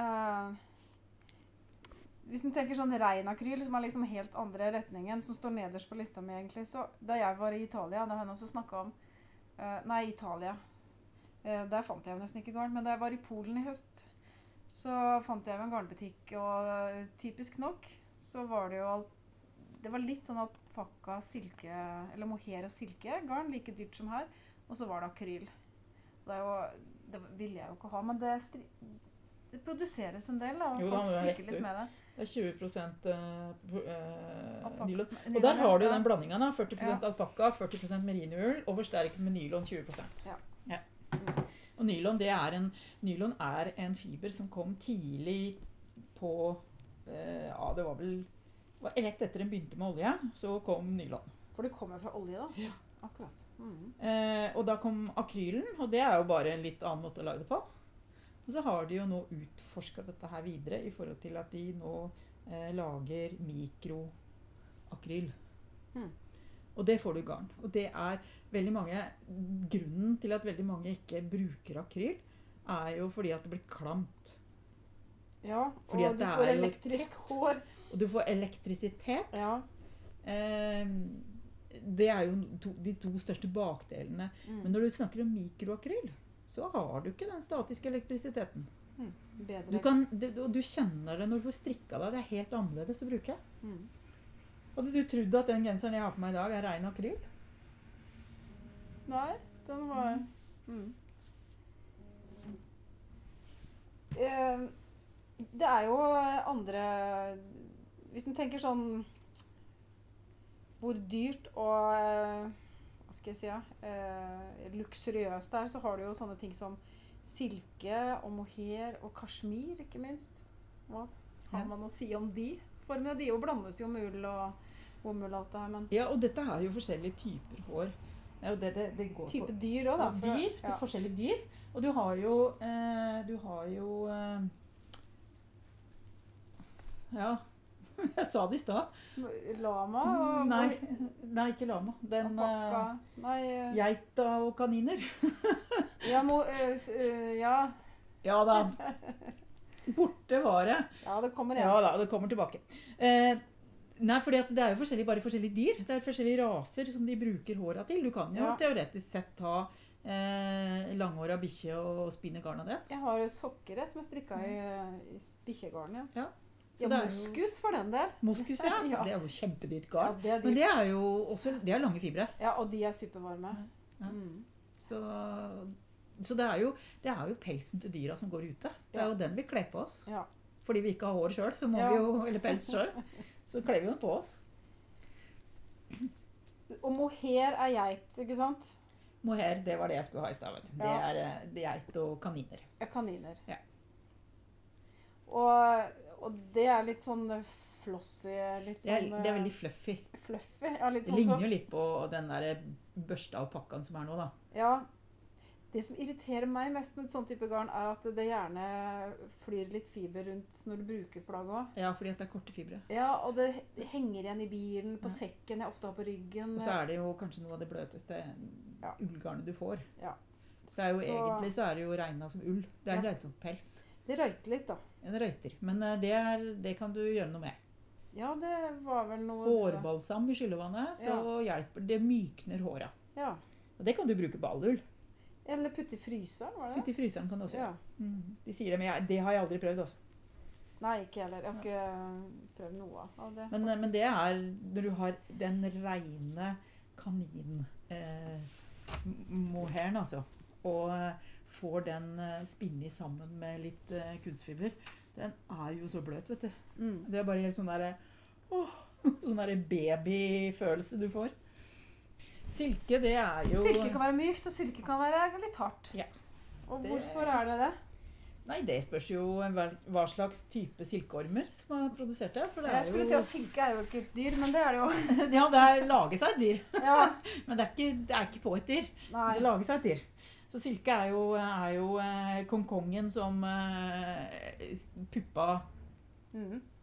hvis du tenker sånn rein akryl, som er liksom helt andre retningen, som står nederst på lista mi egentlig, så da jeg var i Italia, da har jeg også snakket om... nei, Italia. Der fant jeg jo nesten ikke garn, men da jeg var i Polen i høst, så fant jeg jo en garnbutikk, og typisk nok, så var det jo alt... Det var litt sånn alpakka, silke, eller mohair og silke, garn, like dyrt som her, og så var det akryl. Det ville jeg jo ikke ha, men det produseres en del, da, og Jo, folk da, strikker litt med det. Det er 20% nylon. Og der har du den blandingen, da. 40% alpakka, 40% merinoull, og forsterket med nylon 20%. Ja. Og nylon er en fiber som kom tidlig på, det var vel rett etter den begynte med olje, så kom nylon. For det kommer fra olje da? Ja. Akkurat. Og da kom akrylen, og det er jo bare en litt annen måte å lage det på. Og så har de jo nå utforsket dette her videre i forhold til at de nå lager mikroakryl. Og det får du garn. Og det er veldig mange, grunnen til at veldig mange ikke bruker akryl, er jo fordi at det blir klamt. Ja, og Fordi at du det får er jo elektrisk tett. hår. Og du får elektrisitet. Ja. Det er jo de to største bakdelene. Men når du snakker om mikroakryl, så har du ikke den statiske elektrisiteten. Bedre. Du kjenner det når du får strikka deg. Det er helt annerledes å bruke. Hadde du trodd at den genseren jeg har på meg i dag er ren akryl? Nei, den var... Det er jo andre... Hvis du tenker sånn... Hvor dyrt og... hva skal jeg si? Luksuriøst der, så har du jo sånne ting som silke og mohair og kashmir, ikke minst. Hva har man å si om de? Formene, de jo blandes jo med ull og bomull og alt det her, men... Ja, og dette er jo forskjellige typer hår. Det er jo det går type på. dyr også, da. Dyr, det er forskjellige dyr. Og du har jo... ja, jeg sa det i sted. Lama og... Nei, ikke lama. Alpakka. Nei... Geita og kaniner. Ja, Ja da. Borte var det. Ja, det kommer igjen. Ja da, det kommer tilbake. Nei, fordi at det er jo bare forskjellige dyr. Det er forskjellige raser som de bruker håret til. Du kan jo teoretisk sett ta langhåret av bikkje og spinne garn av det. Jeg har sokker som er strikket i bikkjegarn, Ja, moskus for den del. Moskus, ja. Ja. Det er jo kjempedyrt garn. Ja, Men det er jo også, det er lange fibre. Ja, og de er supervarme. Så det er jo pelsen til dyra som går ute. Det er jo den vi kler på oss. Ja. Fordi vi ikke har hår selv, så må vi jo, eller pels selv, så kler vi den på oss. Og mohair er geit, ikke sant? Mohair, det var det jeg skulle ha i stedet. Det er geit og kaniner. Ja, kaniner. Ja. Og det er litt sånn flossy, litt sånn... Det er veldig fluffy. Fluffy, ja, litt Det sånn ligner jo litt på den der børsta alpakkaen som er nå, da. Ja. Det som irriterer meg mest med et sånt type garn, er at det gjerne flyr litt fiber rundt når du bruker plagg også. Ja, fordi at det er korte fibre. Ja, og det henger igjen i bilen, på sekken, jeg ofte har på ryggen. Og så er det jo kanskje noe av det bløteste ullgarnet du får. Ja. Så er jo egentlig så er det jo regnet som ull. Det er regnet som pels. Det røyter litt, da. Ja, det røyter. Men det kan du gjøre noe med. Ja, det var vel noe... Hårbalsam i skyllevannet, så hjelper det, mykner håret. Ja. Og det kan du bruke på all ull. Eller putte i fryseren, var det? Putte i fryseren kan du også Ja. gjøre. De sier det, men det har jeg aldri prøvd, altså. Nei, ikke heller. Jeg har ikke prøvd noe av det. Men det er når du har den rene kanin-mohairen, altså, og får den spinnet sammen med litt kunstfiber, den er jo så bløt, vet du. Det er bare helt sånn sånn der babyfølelse du får. Silke, det er jo... Silke kan være mykt, og silke kan være litt hardt. Ja. Og hvorfor er det det? Nei, det spørs jo hva slags type silkeormer som har produsert det. For det Jeg skulle til at silke er jo ikke et dyr, men det er det jo. Ja, det lager seg et dyr. Ja. Men det er ikke på et dyr. Nei. Det lager seg et dyr. Så silke er jo kongkongen som puppa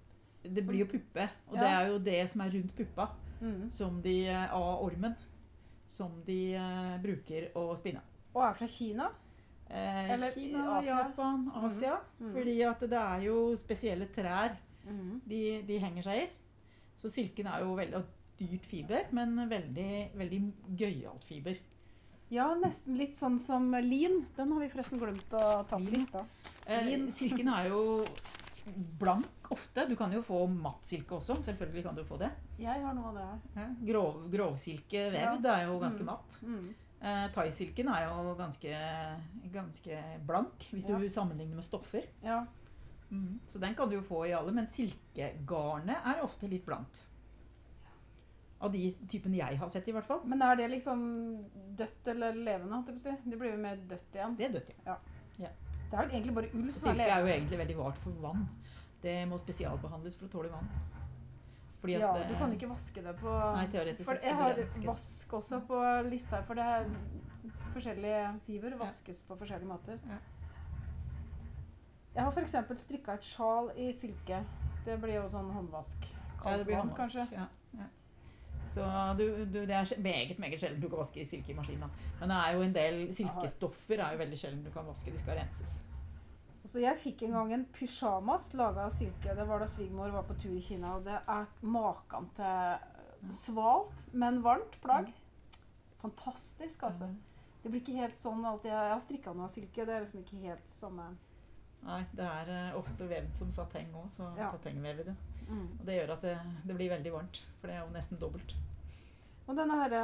det blir jo puppe, og det er jo det som er rundt puppa, som av ormen, som de bruker å spinne. Og er fra Kina? Eller Kina, Asia? Japan, Asia, fordi at det er jo spesielle trær de henger seg i. Så silken er jo veldig dyrt fiber, men veldig, veldig gøyalt fiber. Ja, nesten litt sånn som lin. Den har vi forresten glemt å ta på lista. Silken er jo blank ofte. Du kan jo få matt silke også, selvfølgelig kan du få det. Jeg har noe av det her. Grovsilke vev, det er jo ganske matt. Thai-silken er jo ganske blank, hvis du sammenligner med stoffer. Ja. Så den kan du jo få i alle, men silkegarnet er ofte litt blankt. Av de typene jeg har sett i hvert fall. Men er det liksom dødt eller levende? Det blir jo mer dødt igjen. Det er dødt, ja. Det er vel egentlig bare ull som er Silke levende. er jo egentlig veldig vart for vann. Det må spesialbehandles for å tåle vann. Fordi Ja, at du kan ikke vaske det på... Nei, teoretisk For sett jeg skal har du renske det. vask også på lista, for det er forskjellige fiber vaskes på forskjellige måter. Ja. Jeg har for eksempel strikket et sjal i silke. Det blir jo sånn håndvask. Ja, det blir vann, håndvask. kanskje. Ja. Så det er meget sjelden du kan vaske i silke i maskinen. Men det er jo en del silkestoffer er jo veldig sjelden du kan vaske. De skal renses. Så jeg fikk en gang en pyjamas laget av silke. Det var da svigermor var på tur i Kina, og det er maken til svalt, men varmt plagg. Fantastisk, altså. Det blir ikke helt sånn alltid. Jeg har strikket noe av silke, det er liksom ikke helt samme. Nei, det er ofte vevd som sateng også, så satengvev i det. Og det gjør at det blir veldig varmt, for det er jo nesten dobbelt. Og denne her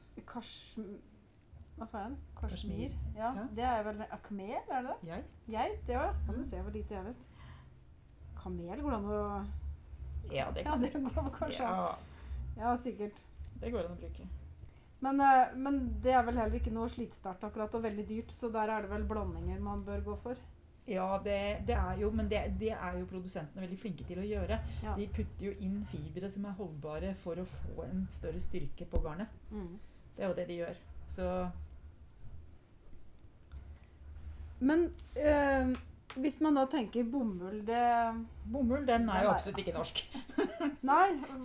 hva sa jeg? Kashmir. Ja, det er vel kamel, er det det? Geit, ja. Kan du se hvor lite jeg vet. Kamel går det an å... Ja, det går kanskje. Ja, sikkert. Det går an å bruke. Men det er vel heller ikke noe slitstart akkurat, og veldig dyrt, så der er det vel blandinger man bør gå for. Ja, det er jo, men det er jo produsentene veldig flinke til å gjøre. Ja. De putter jo inn fibre som er holdbare for å få en større styrke på garnet. Det er jo det de gjør. Så... Men hvis man da tenker bomull, Bomull, den er jo absolutt ikke norsk. Nei,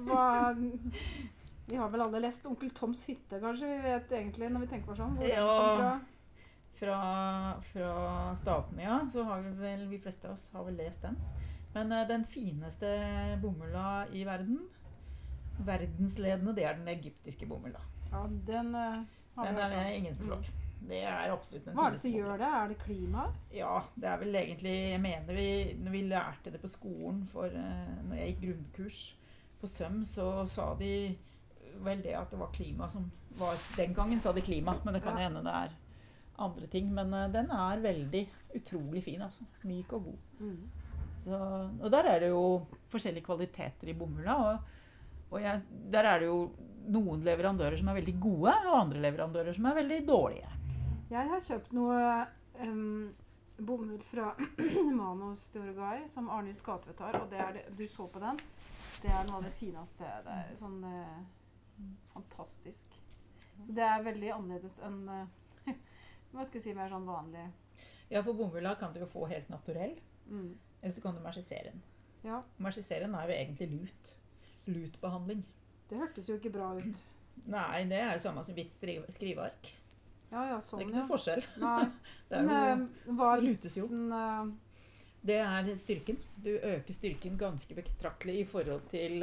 vi har vel alle lest Onkel Toms hytte, kanskje? Vi vet egentlig, når vi tenker på sånn, hvor det kom fra. Fra Statene, ja, så har vi fleste av oss har vel lest den. Men den fineste bomulla i verden, verdensledende, det er den egyptiske bomulla. Ja, den er det ingen som slår. Det er absolutt den fineste. Hva er det som gjør det? Er det klima? Ja, det er vel egentlig, jeg mener når vi lærte det på skolen, når jeg gikk grunnkurs på søm, så sa de vel det at det var klima som var, den gangen sa de klima, men det kan hende det er andre ting, men den er veldig utrolig fin, altså. Myk og god. Så, og der er det jo forskjellige kvaliteter i bomulla, og der er det jo noen leverandører som er veldig gode, og andre leverandører som er veldig dårlige. Jeg har kjøpt noe bomull fra Manos Teorgai, som Arnhild Skatvedt har, og du så på den. Det er noe av det fineste. Det er sånn fantastisk. Det er veldig annerledes enn hva skal jeg si, mer sånn vanlig. Ja, for bomulla kan du jo få helt naturell, eller så kan du marsjisere den. Ja. Marsjisere den er jo egentlig lutbehandling. Det hørtes jo ikke bra ut. Nei, det er jo samme som hvitt skriveark. Ja, sånn, det er ikke noe forskjell. Nei. Hva er vitsen? Det er styrken. Du øker styrken ganske betraktelig i forhold til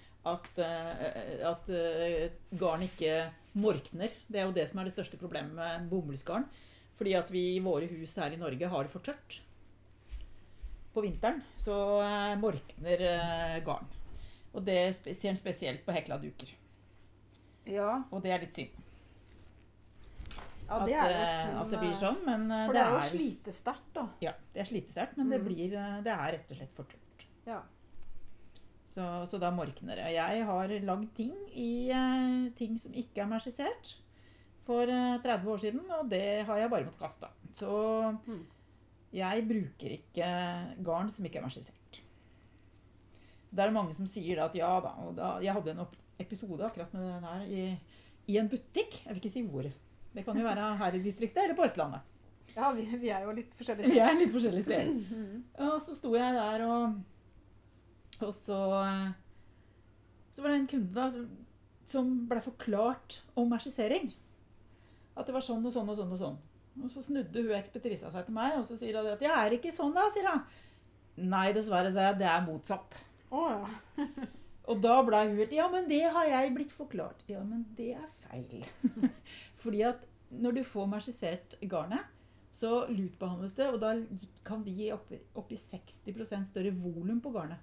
at garn ikke morkner. Det er jo det som er det største problemet med bomullsgarn. Fordi at vi i våre hus her i Norge har det for tørt. På vinteren så morkner garn. Og det ser en spesielt på hekla duker. Ja. Og det er litt synd. Ja, det er jo synd. At det blir sånn, men for det er jo slitesterkt, da. Ja, det er slitesterkt, men det er rett og slett for tørt. Ja. Så da morkner det. Jeg har lagd ting i ting som ikke er marsjisert for 30 år siden, og det har jeg bare måttet kaste. Så jeg bruker ikke garn som ikke er marsjisert. Det er mange som sier at ja da, og jeg hadde en episode akkurat med den her i en butikk. Jeg vil ikke si hvor. Det kan jo være her i distriktet eller på Østlandet. Ja, vi er jo litt forskjellige steder. Vi er litt forskjellige steder. Og så sto jeg der Og så var det en kunde da, som ble forklart om mersisering. At det var sånn og sånn og sånn og sånn. Og så snudde hun ekspedrissa seg til meg, og så sier hun at «Jeg er ikke sånn da», sier hun. «Nei, dessverre», sier jeg, «det er motsatt». Ja. Og da ble hun helt, «Ja, men det har jeg blitt forklart». Ja, men det er feil. Fordi at når du får mersisert garnet, så lutbehandles det, og da kan de gi opp i 60% større volum på garnet.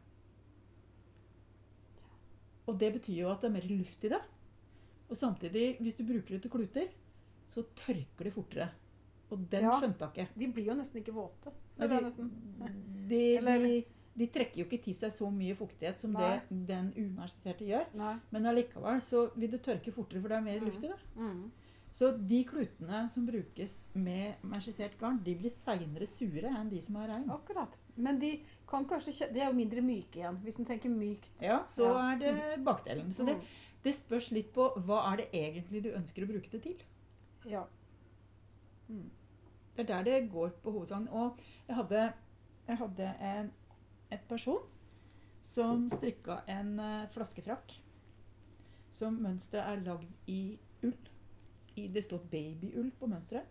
Og det betyr jo at det er mer luft i det. Og samtidig, hvis du bruker det til kluter, så tørker det fortere. Og den skjønte jeg ikke. De blir jo nesten ikke våte. De trekker jo ikke til seg så mye fuktighet som det den umersiserte gjør. Nei. Men allikevel så vil det tørke fortere, for det er mer luft i det. Så de klutene som brukes med mersisert garn, de blir senere sure enn de som har regn. Akkurat. Men de kan kanskje de er jo mindre myke igjen, hvis en tenker mykt. Ja, så er det bakdelen. Så det spørs litt på hva er det egentlig du ønsker å bruke det til. Ja. Det er der det går på hovedsaken. Og jeg hadde et person som strikket en flaskefrakk, som mønstret er lagd i ull. Det står babyull på mønstret.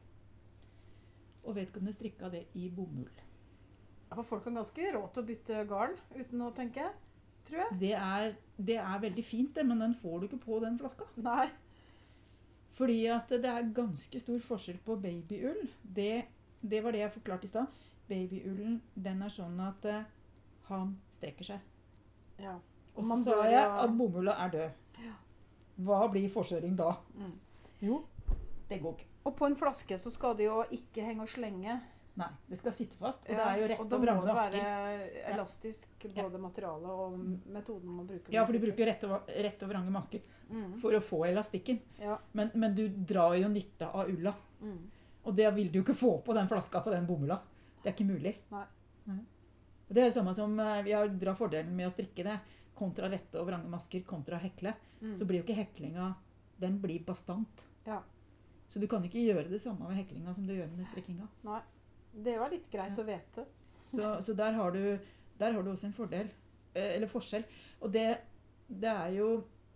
Og vedkommende strikket det i bomull. Ja, for folk har ganske råd til å bytte garn uten å tenke, tror jeg. Det er veldig fint, men den får du ikke på den flaska. Nei. Fordi at det er ganske stor forskjell på babyull. Det var det jeg forklarte i sted. Babyullen, den er sånn at han strekker seg. Ja. Og så sa jeg at bomulla er død. Ja. Hva blir forskjøring da? Jo, det går ikke. Og på en flaske så skal det jo ikke henge og slenge. Nei, det skal sitte fast. Og det er jo rett og å vrange masker. Og da må det være elastisk, både materiale og metoden man bruker. Ja, for du bruker rett å vrange masker for å få elastikken. Ja. Men du drar jo nytte av ulla. Og det vil du ikke få på den flaska på den bomulla. Det er ikke mulig. Nei. Det er det samme som vi drar fordelen med å strikke det. Kontra rette og vrange masker, kontra hekle. Så blir jo ikke heklinga, den blir bastant. Ja. Så du kan ikke gjøre det samme med heklinga som du gjør med strikkinga. Nei. Det var litt greit å vite. Så der har du også en fordel, eller forskjell. Og det er jo,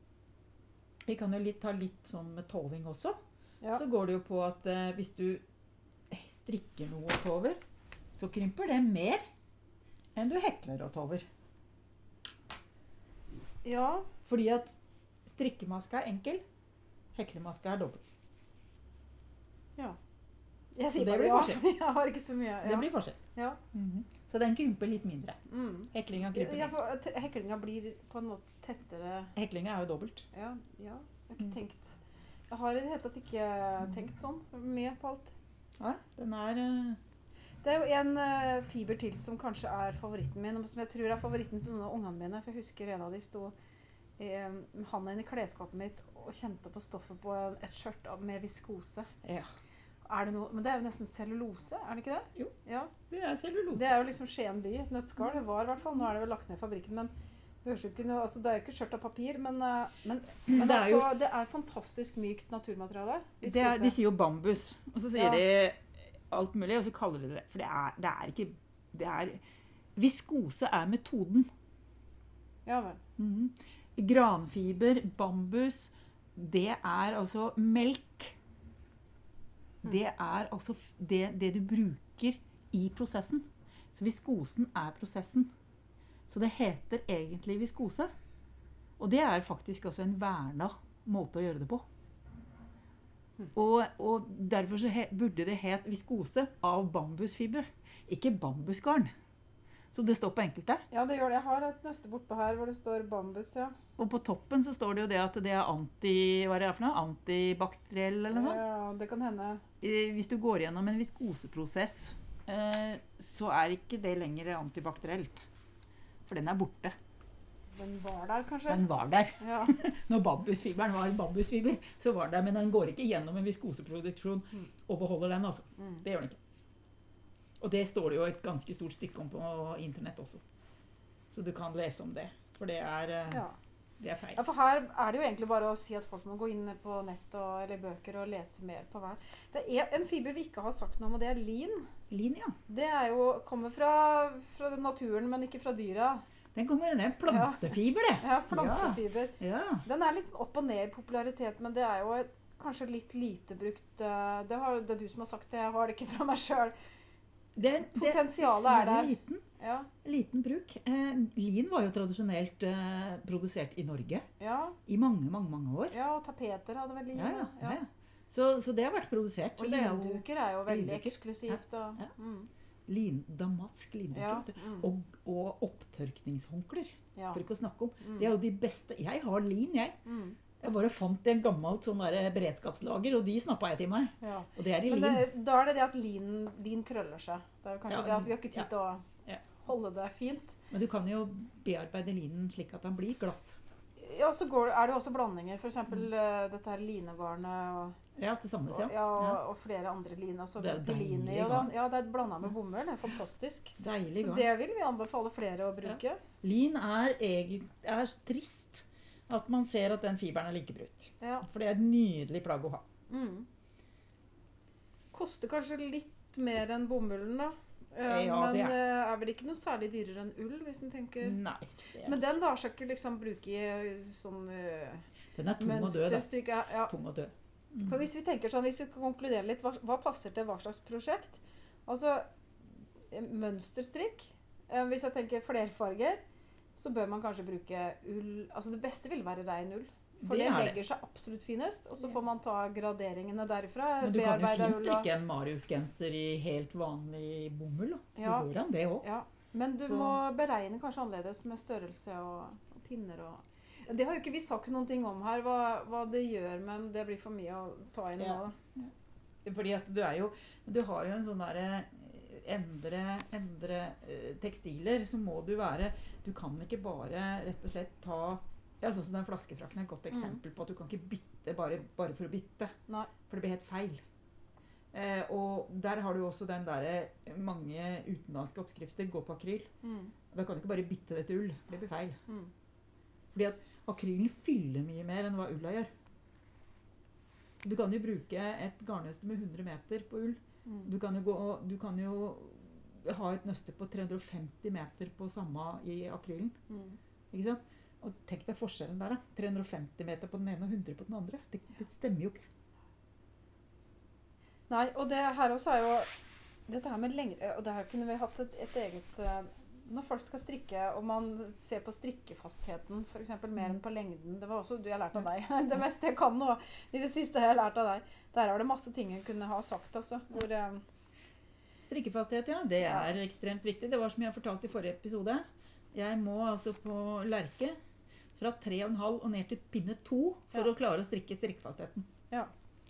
vi kan jo ta litt sånn med toving også. Ja. Så går det jo på at hvis du strikker noe tover, så krymper det mer enn du hekler og tover. Ja. Fordi at strikkemaska er enkel, heklemaska er dobbelt. Ja. Jeg så det blir forskjell. Jeg har ikke så mye. Ja. Det blir forskjell. Ja. Så den krymper litt mindre. Heklinga krymper litt. Ja, heklinga blir på en måte tettere. Heklinga er jo dobbelt. Ja, jeg har ikke tenkt. Jeg har i det hele tatt ikke tenkt sånn mye på alt. Ja, den er... Det er jo en fiber til som kanskje er favoritten min, som jeg tror er favoritten til noen av ungene mine, for jeg husker en av de stod handen inn i klesskapet mitt og kjente på stoffet på et skjørt med viskose. Ja. Er det noe, men det er jo nesten cellulose, er det ikke det? Jo, ja. Det er cellulose. Det er jo liksom Skien by, et nøttskall. Det var i hvert fall, nå er det jo lagt ned fabrikken, men det høres jo ikke noe, altså det er jo ikke skjørt av papir, men det altså, det er fantastisk mykt naturmateriale. De sier jo bambus, og så sier de alt mulig, og så kaller de det, for det er ikke, viskose er metoden. Ja vel. Granfiber, bambus, det er altså melk. Det er altså det du bruker i prosessen. Så viskosen er prosessen. Så det heter egentlig viskose. Og det er faktisk også en verna måte å gjøre det på. Og derfor så burde det hete viskose av bambusfiber, ikke bambusgarn. Så det står på enkelte. Ja, det gjør det. Jeg har et nøste bortpå her hvor det står bambus, ja. Og på toppen så står det jo det at det er hva er det for noe? Antibakteriell eller noe sånt. Ja, det kan hende. Hvis du går gjennom en viskoseprosess, så er ikke det lenger antibakterielt. For den er borte. Den var der, kanskje? Den var der. Ja. Når bambusfiberen var en bambusfiber, så var den der, men den går ikke gjennom en viskoseproduksjon og beholder den, altså. Det gjør den ikke. Og det står det jo et ganske stort stykke om på internett også. Så du kan lese om det, for det er feil. Ja, for her er det jo egentlig bare å si at folk må gå inn på nett eller bøker og lese mer på hver. Det er en fiber vi ikke har sagt noe om, og det er lin. Lin, ja. Det er jo, kommer fra naturen, men ikke fra dyra. Den kommer inn, det er plantefiber, det. Ja, plantefiber. Ja. Den er litt sånn opp og ned i popularitet, men det er jo kanskje litt lite brukt. Det er du som har sagt det, jeg har det ikke fra meg selv. Potensialet er der. Liten. Ja. Liten bruk. Lin var jo tradisjonelt produsert i Norge Ja. i mange, mange, mange år. Ja, og tapeter hadde vel lin. Ja. Så det har vært produsert. Og linduker er jo veldig linduker. eksklusivt. Og, Damask linduker. Og opptørkningshåndklær, for ikke å snakke om. Det er jo de beste. Jeg har lin, jeg. Jeg bare fant en gammelt sånn der beredskapslager, og de snappet jeg til meg. Ja. Og det er i Men lin. da er det at lin krøller seg. Det er jo kanskje det at vi har ikke tid til å holde det fint. Men du kan jo bearbeide linen slik at den blir glatt. Ja, så er det også blandinger. For eksempel dette her linegarnet Ja, det samles, og flere andre lin. Altså det er jo deilig garn. Ja, det er blandet med bomull. Det er fantastisk. Deilig så garn. det vil vi anbefale flere å bruke. Ja. Lin er trist at man ser at den fiberen er like brutt. Ja. For det er et nydelig plagg å ha. Koster kanskje litt mer enn bomullen da. Ja, men det er vel ikke noe særlig dyrere enn ull, hvis en tenker. Nei. Men den lar seg ikke liksom bruke i sånn den er tung og død, da. mønsterstrikk. Ja. Tung og død. For hvis vi tenker sånn, hvis vi konkluderer litt, hva passer til hva slags prosjekt? Altså, mønsterstrikk. Hvis jeg tenker flerfarger, så bør man kanskje bruke ull. Altså det beste vil være ren ull. For det legger seg absolutt finest, og så får man ta graderingene derifra. Men du kan jo fint strikke en Marius-genser i helt vanlig bomull. Det går an det også. Ja. Men du må beregne kanskje annerledes med størrelse og pinner. Det har jo ikke vi sagt noen ting om her, hva det gjør, men det blir for mye å ta inn nå. Fordi at du har jo en sånn der endre tekstiler, så må du kan ikke bare rett og slett ta. Ja, sånn som den flaskefrakken er et godt eksempel på at du kan ikke bytte bare for å bytte. Nei. For det blir helt feil. Og der har du også den der mange utenlandske oppskrifter går på akryl. Da kan du ikke bare bytte det til ull. Det blir feil. Fordi at akrylen fyller mye mer enn hva ulla gjør. Du kan jo bruke et garnnøste med 100 meter på ull. Du kan jo ha et nøste på 350 meter på samme i akrylen. Ikke sant? Og tenk deg forskjellen der da. 350 meter på den ene og 100 på den andre. Det stemmer jo ikke. Nei, og det her også er jo dette her med lengde, og det her kunne vi hatt et eget når folk skal strikke, og man ser på strikkefastheten for eksempel mer enn på lengden. Det var også du har lært av deg. Det meste jeg kan nå i det siste har jeg lært av deg. Der er det masse ting jeg kunne ha sagt også. Strikkefasthet, det er ekstremt viktig. Det var som jeg fortalte i forrige episode. Jeg må altså på lerke fra 3,5 og ned til pinne 2 for å klare å strikke strikkefastheten. Ja.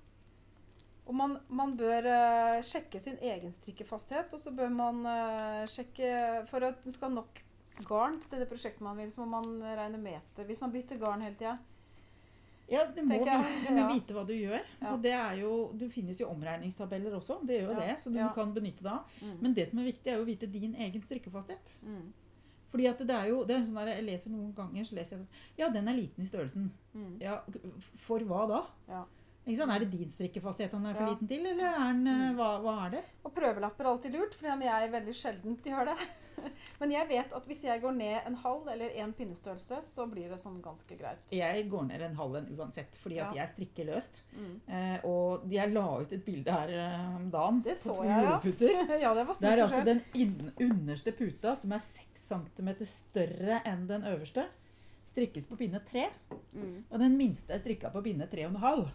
Og man bør sjekke sin egen strikkefasthet, og så bør man sjekke, for at det skal nok garn til det prosjektet man vil, så må man regne meter. Hvis man bytter garn hele tiden. Ja, du må vite hva du gjør. Og det finnes jo omregningstabeller også, det gjør jo det, så du kan benytte det av. Men det som er viktig er jo å vite din egen strikkefasthet. Fordi at det er en sånn der, jeg leser noen ganger, så leser jeg, ja, den er liten i størrelsen. Ja, for hva da? Ja. Ikke sant? Er det din strikkefasthet den er for liten til, eller hva er det? Og prøvelapper er alltid lurt, fordi jeg veldig sjeldent gjør det. Men jeg vet at hvis jeg går ned en halv eller en pinnestørrelse, så blir det sånn ganske greit. Jeg går ned en halv uansett, fordi at jeg strikker løst. Og jeg la ut et bilde her om dagen. Det så på jeg, juleputter. Ja, det var Det er altså den underste puta, som er 6 cm større enn den øverste, strikkes på pinne 3. Og den minste er strikket på pinne 3,5.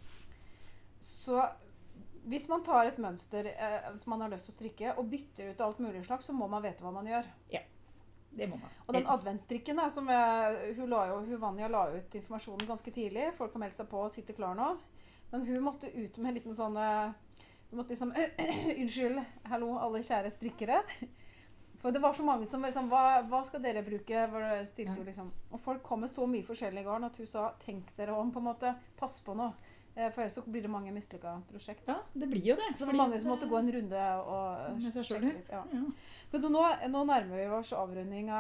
Så hvis man tar et mønster som man har lyst til å strikke, og bytter ut alt mulig slags, så må man vite hva man gjør. Ja, det må man. Og den adventsstrikken, som Vanja la ut informasjonen ganske tidlig, folk har meldt seg på og sitter klar nå, men hun måtte ut med en liten sånn, hun måtte liksom, unnskyld, hallo alle kjære strikkere, for det var så mange som liksom, hva skal dere bruke, stilte jo liksom, og folk kom med så mye forskjellige garn at hun sa, tenk dere om på en måte, pass på nå. For ellers så blir det mange mislykket prosjekt. Ja, det blir jo det. Så det var mange som måtte gå en runde og sjekke litt. Ja. Men nå nærmer vi oss avrundinga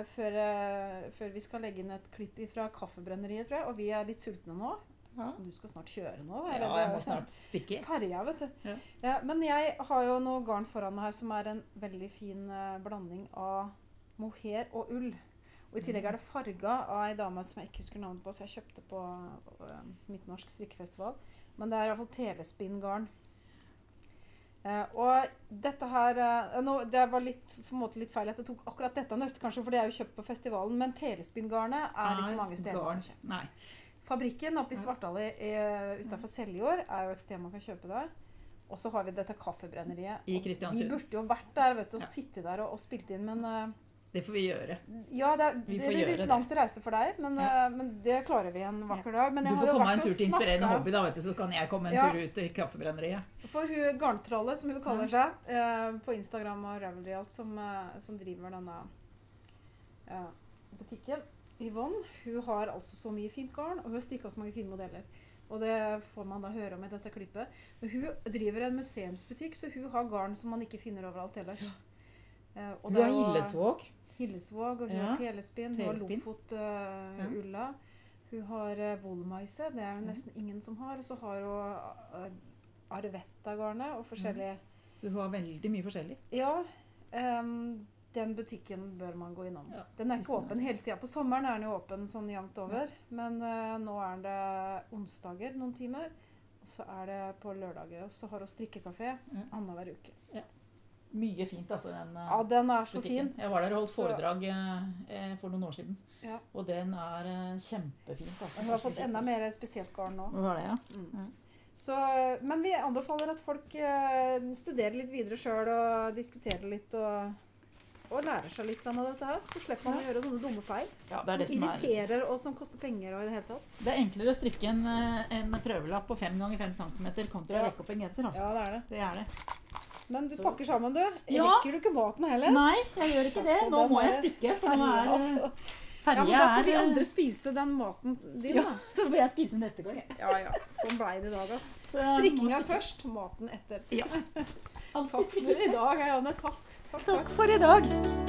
før vi skal legge inn et klipp fra kaffebrenneriet, tror jeg. Og vi er litt sultne nå. Ja. Du skal snart kjøre nå. Ja, jeg må snart stikke. Ferja, vet du. Ja. Ja, men jeg har jo noe garn foran meg her som er en veldig fin blanding av mohair og ull. Og i tillegg er det farget av en dame som jeg ikke husker navnet på, så jeg kjøpte på Midtnorsk strikkefestival. Men det er i hvert fall telespinn-garn. Og dette her, det var på en måte litt feil at jeg tok akkurat dette nøst, kanskje, for det er jo kjøpt på festivalen, men telespinn-garnet ikke mange steder man kan kjøpe. Nei. Fabrikken oppe i Svartali utenfor Seljord er jo et sted man kan kjøpe der. Og så har vi dette kaffebrenneriet. I Kristiansund. Vi burde jo vært der, vet du, og sitte der og spilt inn, men... Det får vi gjøre. Ja, det blir litt langt å reise for deg, men det klarer vi en vakker dag. Men du får komme en tur til Inspirerende Hobby, da, vet du, så kan jeg komme en tur ut i kaffebrenneriet. For hun garntrollet, som hun kaller seg, på Instagram og Ravelry alt, som driver denne butikken, Yvonne, hun har altså så mye fint garn, og hun har strikket så mange fine modeller. Og det får man da høre om i dette klippet. Men hun driver en museumsbutikk, så hun har garn som man ikke finner overalt ellers. Og hun har Hillesvåg. Hillesvåg, og hun har telespinn, hun har Lofot-ulla. Hun har Wollmeise, det er nesten ingen som har. Og så har hun Arvetta-garnet og forskjellige... Så hun har veldig mye forskjellig? Ja, den butikken bør man gå innom. Ja, den er ikke åpen hele tiden. På sommeren er den jo åpen sånn jevnt over, men nå er det onsdager noen timer, og så er det på lørdager, og så har hun strikkekafé annenhver hver uke. Ja. Mye fint, altså, den er så butikken. fin. Jeg var der og holdt foredrag for noen år siden, og den er kjempefint. Altså. Hun har fått enda mer spesielt garn nå. Var det, ja? Ja. Så, men vi anbefaler at folk studerer litt videre selv og diskuterer litt og lærer seg litt av dette her, så slipper man å gjøre sånne dumme feil som irriterer og som koster penger og i det hele tatt. Det er enklere å strikke en prøvelapp på 5 ganger 5 cm kontra å rekke opp en genser. Altså. Ja, det er det. Det er det. Men du pakker sammen, du. Rekker du ikke maten heller? Nei, jeg gjør ikke det. Nå må jeg stikke, for nå ferje da får de andre spise den maten din, da. Så får jeg spise den neste gang. Ja. Sånn ble det i dag, altså. Strikkinga først, maten etter. Ja. Takk for i dag, Janne. Takk for i dag.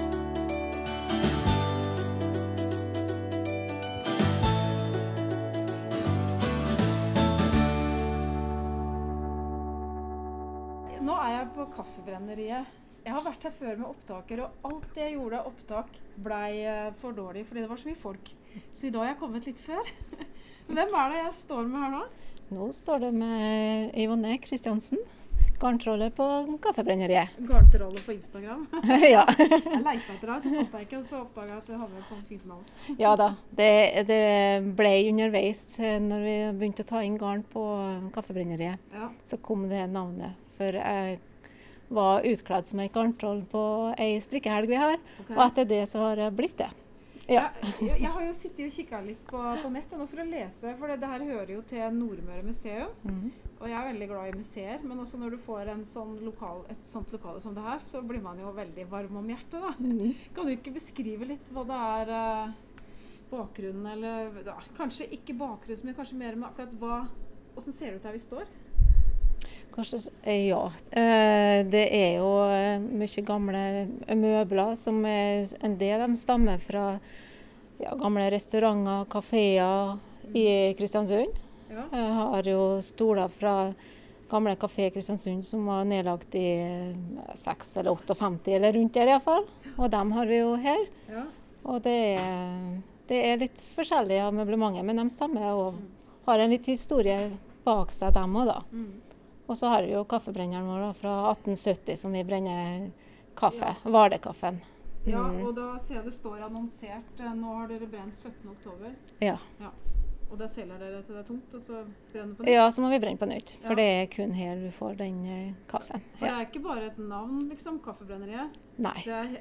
Nå er jeg på kaffebrenneriet. Jeg har vært her før med opptaker, og alt det jeg gjorde av opptak ble for dårlig, fordi det var så mye folk. Så i dag har jeg kommet litt før. Hvem er det jeg står med her nå? Nå står det med Yvonne Kristiansen. Garntrolle på kaffebrenneriet. Garntrolle på Instagram? Ja. Jeg lette etter deg, det fant jeg ikke, og så oppdaget jeg at du hadde et sånt fint navn. Ja da, det ble underveis når vi begynte å ta inn garn på kaffebrenneriet. Ja. Så kom det navnet, for jeg var utkledd som en garntroll på en strikkehelg vi har, og etter det så har jeg blitt det. Ja. Jeg har jo sittet og kikket litt på nett nå for å lese, for det her hører jo til Nordmøre museum. Og jeg er veldig glad i museer, men også når du får et sånt lokale som det her, så blir man jo veldig varm om hjertet, da. Kan du ikke beskrive litt hva det er bakgrunnen, eller kanskje ikke bakgrunnen, men kanskje mer med akkurat hvordan ser det ut her vi står? Kanskje, ja. Det er jo mye gamle møbler, som en del av dem stammer fra gamle restauranter, kaféer i Kristiansund. Ja. Jeg har jo stoler fra gamle kafé i Kristiansund som var nedlagt i 6 eller 58, eller rundt der i hvert fall. Og dem har vi jo her. Ja. Og det er litt forskjellig av møblementet, men de stammer og har en litt historie bak seg, dem også da. Og så har vi jo kaffebrenneren vår da, fra 1870 som vi brenner kaffe, Vardekaffen. Ja, og da ser jeg det står annonsert, nå har dere brent 17. oktober. Ja. Og da selger dere til det er tomt, og så brenner på nytt? Ja, så må vi brenne på nytt, for det er kun her vi får den kaffen. For det er ikke bare et navn, liksom, kaffebrenneriet? Nei. Det er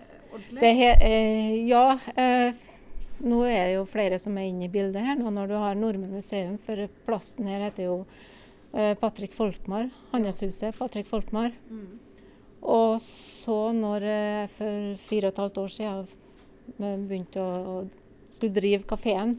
ordentlig? Nå er det jo flere som er inne i bildet her, nå når du har Nordmøre museum, for plassen her heter jo Patrick Folkmar, Handelshuset Patrick Folkmar. Og så når for 4,5 år siden jeg begynte å skulle drive kaféen,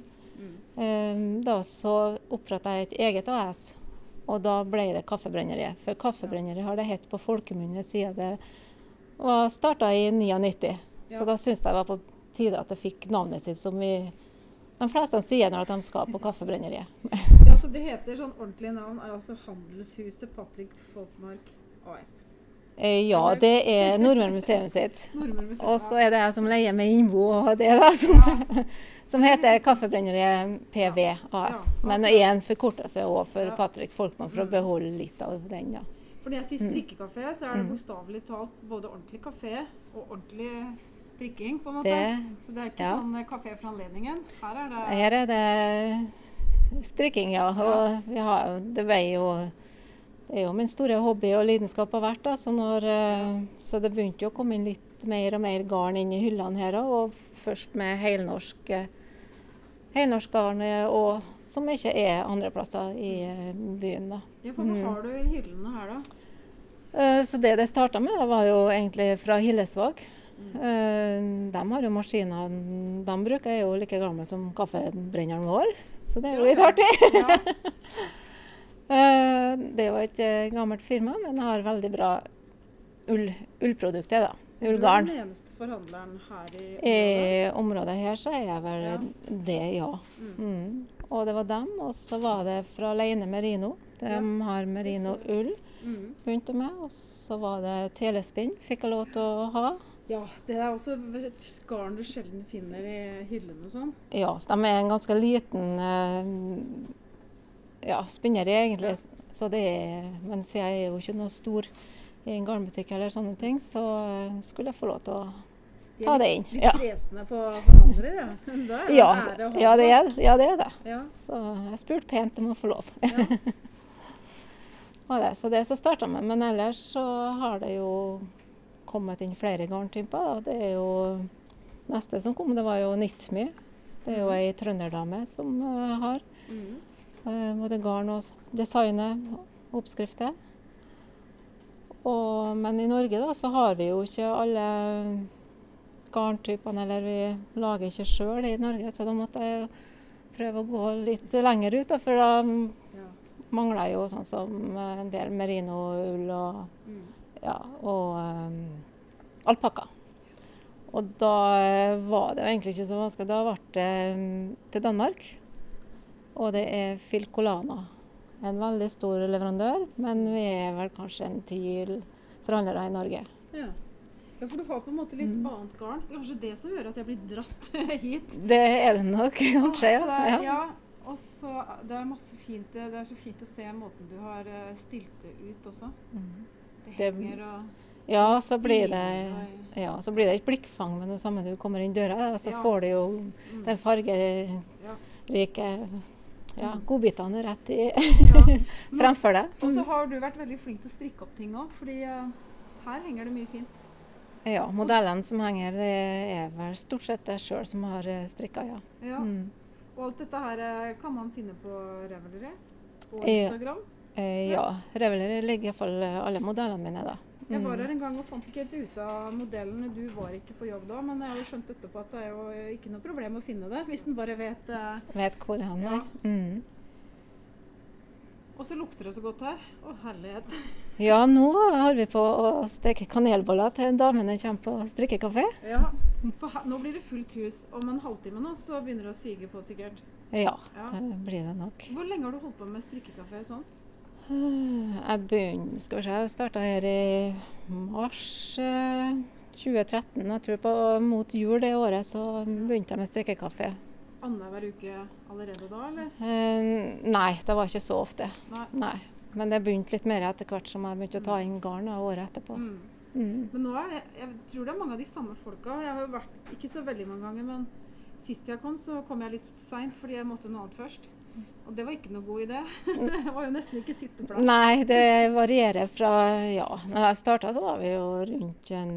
da så opprettet jeg et eget AS, og da ble det kaffebrenneriet. For kaffebrenneriet har det hett på folkemunne siden det var startet i 99. Så da synes jeg det var på tide at jeg fikk navnet sitt som de fleste sier når de skal på kaffebrenneriet. Så det heter sånn ordentlig navn er altså Handelshuset Patrick Folkmar AS. Ja, Eller? det er Nordmøre museum sitt. Nordmøre-museet, Og så er det jeg som leier med innbo, og det da, som heter Kaffebrenneriet PV AS. Ja, Men ok. en forkortelse også for Ja. Patrick Folkmann, for å beholde litt av den, ja. For når jeg sier strikkekafé, så er det bokstavelig talt både ordentlig kafé og ordentlig strikking, på en måte. Så det er ikke ja. sånn kafé for anledningen. Her er det Her er det strikking, ja. Og vi har, det er jo min store hobby og lidenskap har vært, da. Så det begynte jo å komme inn litt mer og mer garn inn i hyllene her også, og først med helnorsk garn, og som ikke er andre plasser i byen, da. Ja, for hva har du i hyllene her, da? Så det startet med, det var jo egentlig fra Hillesvåg. De har jo maskiner, de bruker er jo like gamle som kaffebrenneren vår, så det er jo litt artig. Ja. Det er jo et gammelt firma, men har veldig bra ullprodukter, da. Ullgarn. Du er den eneste forhandleren her i I området. området her så er jeg vel Ja. det, ja. Og det var dem, og så var det fra Leine Merino. De har merino-ull, begynte med, og så var det telespinn, fikk jeg lov til å ha. Ja, det er også et garn du sjelden finner i hyllene og sånn. Ja, de er en ganske liten spinneri egentlig, så det er, men siden jeg er jo ikke noe stor i en garnbutikk eller sånne ting, så skulle jeg få lov til å ta det inn. Litt kresne på forhandlere, ja. Da er det Ja, en ære å ha ja, det er det. Ja. Så jeg spurte pent om å få lov. Ja. Så det så startet med, men ellers så har det jo kommet inn flere garntyper. Da. Det er jo neste som kom, det var jo Nitmi. Det er jo ei trønderdame som har både garn og designet, oppskrifter. Men i Norge da, så har vi jo ikke alle garntypene, eller vi lager ikke selv i Norge, så da måtte jeg prøve å gå litt lenger ut, da, for da mangler jo sånn som en del merino-ull og alpakka. Og da var det jo egentlig ikke så vanskelig. Da ble det til Danmark, og det er Filcolana. En veldig stor leverandør, men vi er vel kanskje en 10 forhandlere i Norge. Ja, for du har på en måte litt annet garn. Det er kanskje det som gjør at jeg blir dratt hit. Det er det nok, kanskje. Ja. Og så det er masse fint. Det er så fint å se måten du har stilt det ut også. Det henger og... Ja, så blir det et blikkfang med det samme du kommer inn døra, og så får du jo den fargerike godbitene rett fremfor deg. Og så har du vært veldig flink til å strikke opp ting også, fordi her henger det mye fint. Ja, modellene som henger, det er vel stort sett jeg selv som har strikket, ja. Og alt dette her kan man finne på Ravelry og Instagram? Ja, Ravelry ligger i hvert fall alle modellene mine da. Jeg var her en gang og fant ikke helt ut av modellene. Du var ikke på jobb da, men jeg har jo skjønt etterpå at det er jo ikke noe problem å finne det, hvis den bare vet hvor han er. Og så lukter det så godt her. Å, herlighet. Ja, nå har vi på å steke kanelboller til damene kommer på strikkekafé. Ja, for nå blir det fullt hus. Om en halvtime nå, så begynner det å sige på sikkert. Ja, det blir det nok. Hvor lenge har du holdt på med strikkekafé sånn? Jeg startet her i mars 2013. Jeg tror mot jul det året så begynte jeg med strikkekafé. Annenhver uke allerede da, eller? Nei, det var ikke så ofte. Nei. Men det begynte litt mer etter hvert som jeg begynte å ta inn garn året etterpå. Men nå er det, jeg tror det er mange av de samme folka. Jeg har jo vært, ikke så veldig mange ganger, men sist jeg kom, så kom jeg litt sent fordi jeg måtte noe annet først. Og det var ikke noe god idé. Det var jo nesten ikke sitteplass. Nei, det varierer fra, når jeg startet så var vi jo rundt en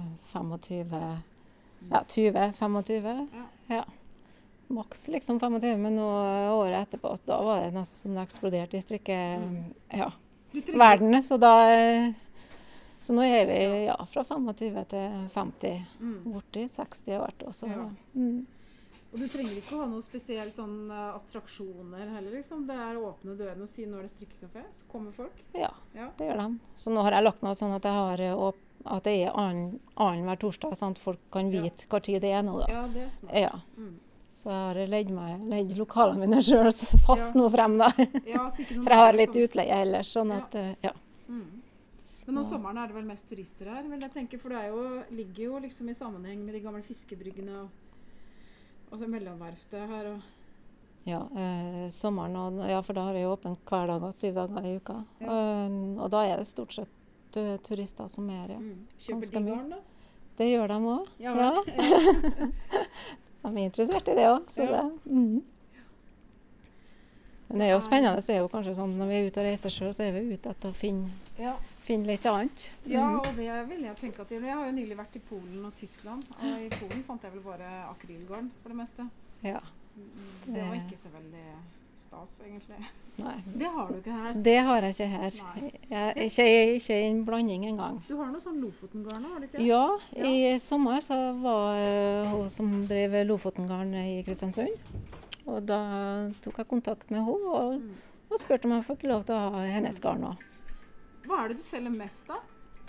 20-25. Ja. Maks liksom 25, men nå året etterpå, da var det nesten som det eksploderte i strikkeverdenen. Så nå er vi fra 25 til 50, borti 60 hvert år. Og du trenger ikke å ha noe spesielt sånn attraksjoner heller, liksom. Det er åpne døren og si nå er det strikkekafé, så kommer folk. Ja, det gjør de. Så nå har jeg lagt meg sånn at jeg har at det er annen hver torsdag, sånn at folk kan vite hva tid det er nå da. Ja, det er smart. Ja. Så jeg har leid lokalene mine selv fast nå frem da. Ja, så ikke noen for jeg har litt utleie ellers, sånn at, Men om sommeren er det vel mest turister her, men jeg tenker, for det ligger jo liksom i sammenheng med de gamle fiskebryggene og så mellomverftet her. Ja, sommeren, ja, for da har jeg åpent hver dag, 7 dager i uka. Ja. Og da er det stort sett turister som er her. Kjøper Ganske de mye. garn da? Det gjør de også. Ja, Ja. vel. De er interessert i det også. Så Ja. det, Men det er jo spennende. Det er jo kanskje sånn når vi er ute og reiser selv, så er vi ute etter å finne litt annet. Ja, og det vil jeg tenke at jeg har jo nylig vært i Polen og Tyskland, og i Polen fant jeg vel bare akrylgarn for det meste. Ja. Det var ikke så veldig stas, egentlig. Nei. Det har du ikke her. Det har jeg ikke her. Nei. Ikke i en blanding engang. Du har noe sånn Lofotengarn, har du ikke? Ja, i sommer så var hun som drev Lofotengarn i Kristiansund. Og da tok jeg kontakt med henne og spurte om jeg fikk lov til å ha hennes garn også. Hva er det du selger mest da?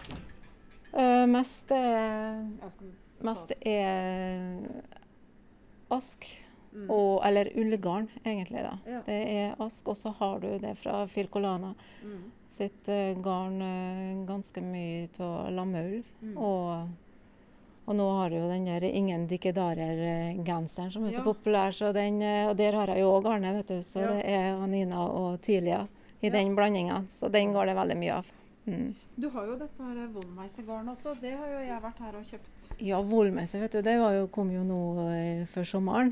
Mest Ja, skal du ta Mest er ask, Mm. eller ullgarn egentlig da. Ja. Det er ask, og så har du det fra Filcolana Mm. sitt garn ganske mye av lammeull. Mm. Og nå har du jo den der Ingen Dikkedarer-genseren som er så Ja. populær, så og der har jeg jo også garnet, vet du. Så Ja. det er Anina og Tilia i Ja. den blandingen, så den går det veldig mye av. Mm. Du har jo dette her Wollmeiser-garn også, det har jo jeg vært her og kjøpt. Ja, Wollmeiser, vet du, det kom jo nå før sommeren.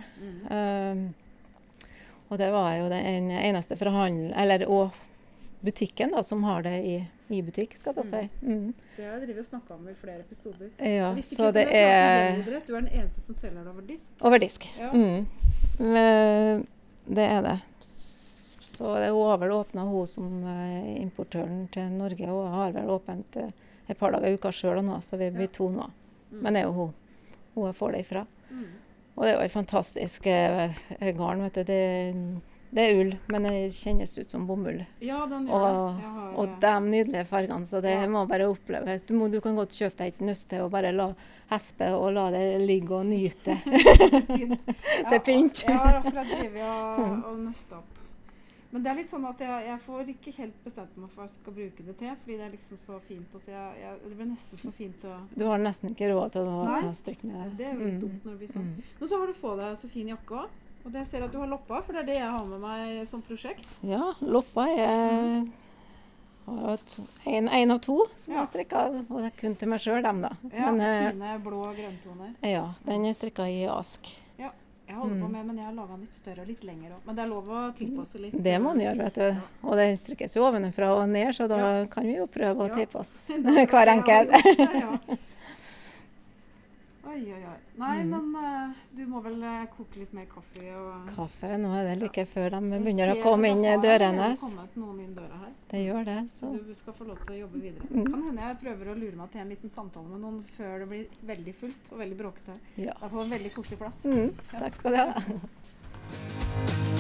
Og det var jo den eneste og butikken da, som har det i butikk, skal jeg si. Mm. Det har jeg drivet og snakket om i flere episoder. Ja, Jeg visste så ikke det at du hadde er klart det. Du er den eneste som selger det over disk. over disk. Ja. Mm. Men det er det. Så det hun har vel åpnet hun som importøren til Norge, og har vel åpent et par dager i uka selv nå, så vi blir 2 nå. Men det er jo hun jeg får det ifra. Mm. Og det er jo et fantastisk garn, vet du. Det er ull, men det kjennes ut som bomull. Ja, den gjør Og, det. Jeg har, og de nydelige fargene, så det Ja. må bare oppleves. Du kan godt kjøpe deg et nøste og bare la hespe og la det ligge og nyte. pynt. Det er pynt. Jeg har akkurat drevet og nøstet opp. Men det er litt sånn at jeg får ikke helt bestemt meg for hva jeg skal bruke det til, fordi det er liksom så fint. Og så det blir nesten for fint å... Du har nesten ikke råd til å Nei, strikke med det. Det er jo litt dumt når det blir sånn. Mm. Men så har du fått deg så fin jakke også. Og det ser jeg at du har loppa, for det er det jeg har med meg som prosjekt. Ja, loppa er en av 2 som Ja. jeg strikket, og det er kun til meg selv, dem da. Ja, Men, fine blå og grønntoner. ja, den er strikket i ask. Ja, jeg holder på med, men jeg har laget den litt større og litt lengre også. Men det er lov å tilpasse litt. Det må den gjøre, vet du. Og den strikkes jo ovenfra og ned, så da Ja. kan vi jo prøve å Ja. tilpasse Det er hver det jeg har enkelt. gjort, ja. Oi, oi, oi. Nei, men du må vel koke litt mer kaffe og... Kaffe, nå er det like før de Jeg begynner å ser komme det inn har dørene. allerede kommet noen inn døra her, Det gjør det. så Så. du skal få lov til å jobbe videre. Mm. Kan hende jeg prøver å lure meg til en liten samtale med noen før det blir veldig fullt og veldig bråkete. Ja. Jeg får en veldig koselig plass. Takk skal du ha.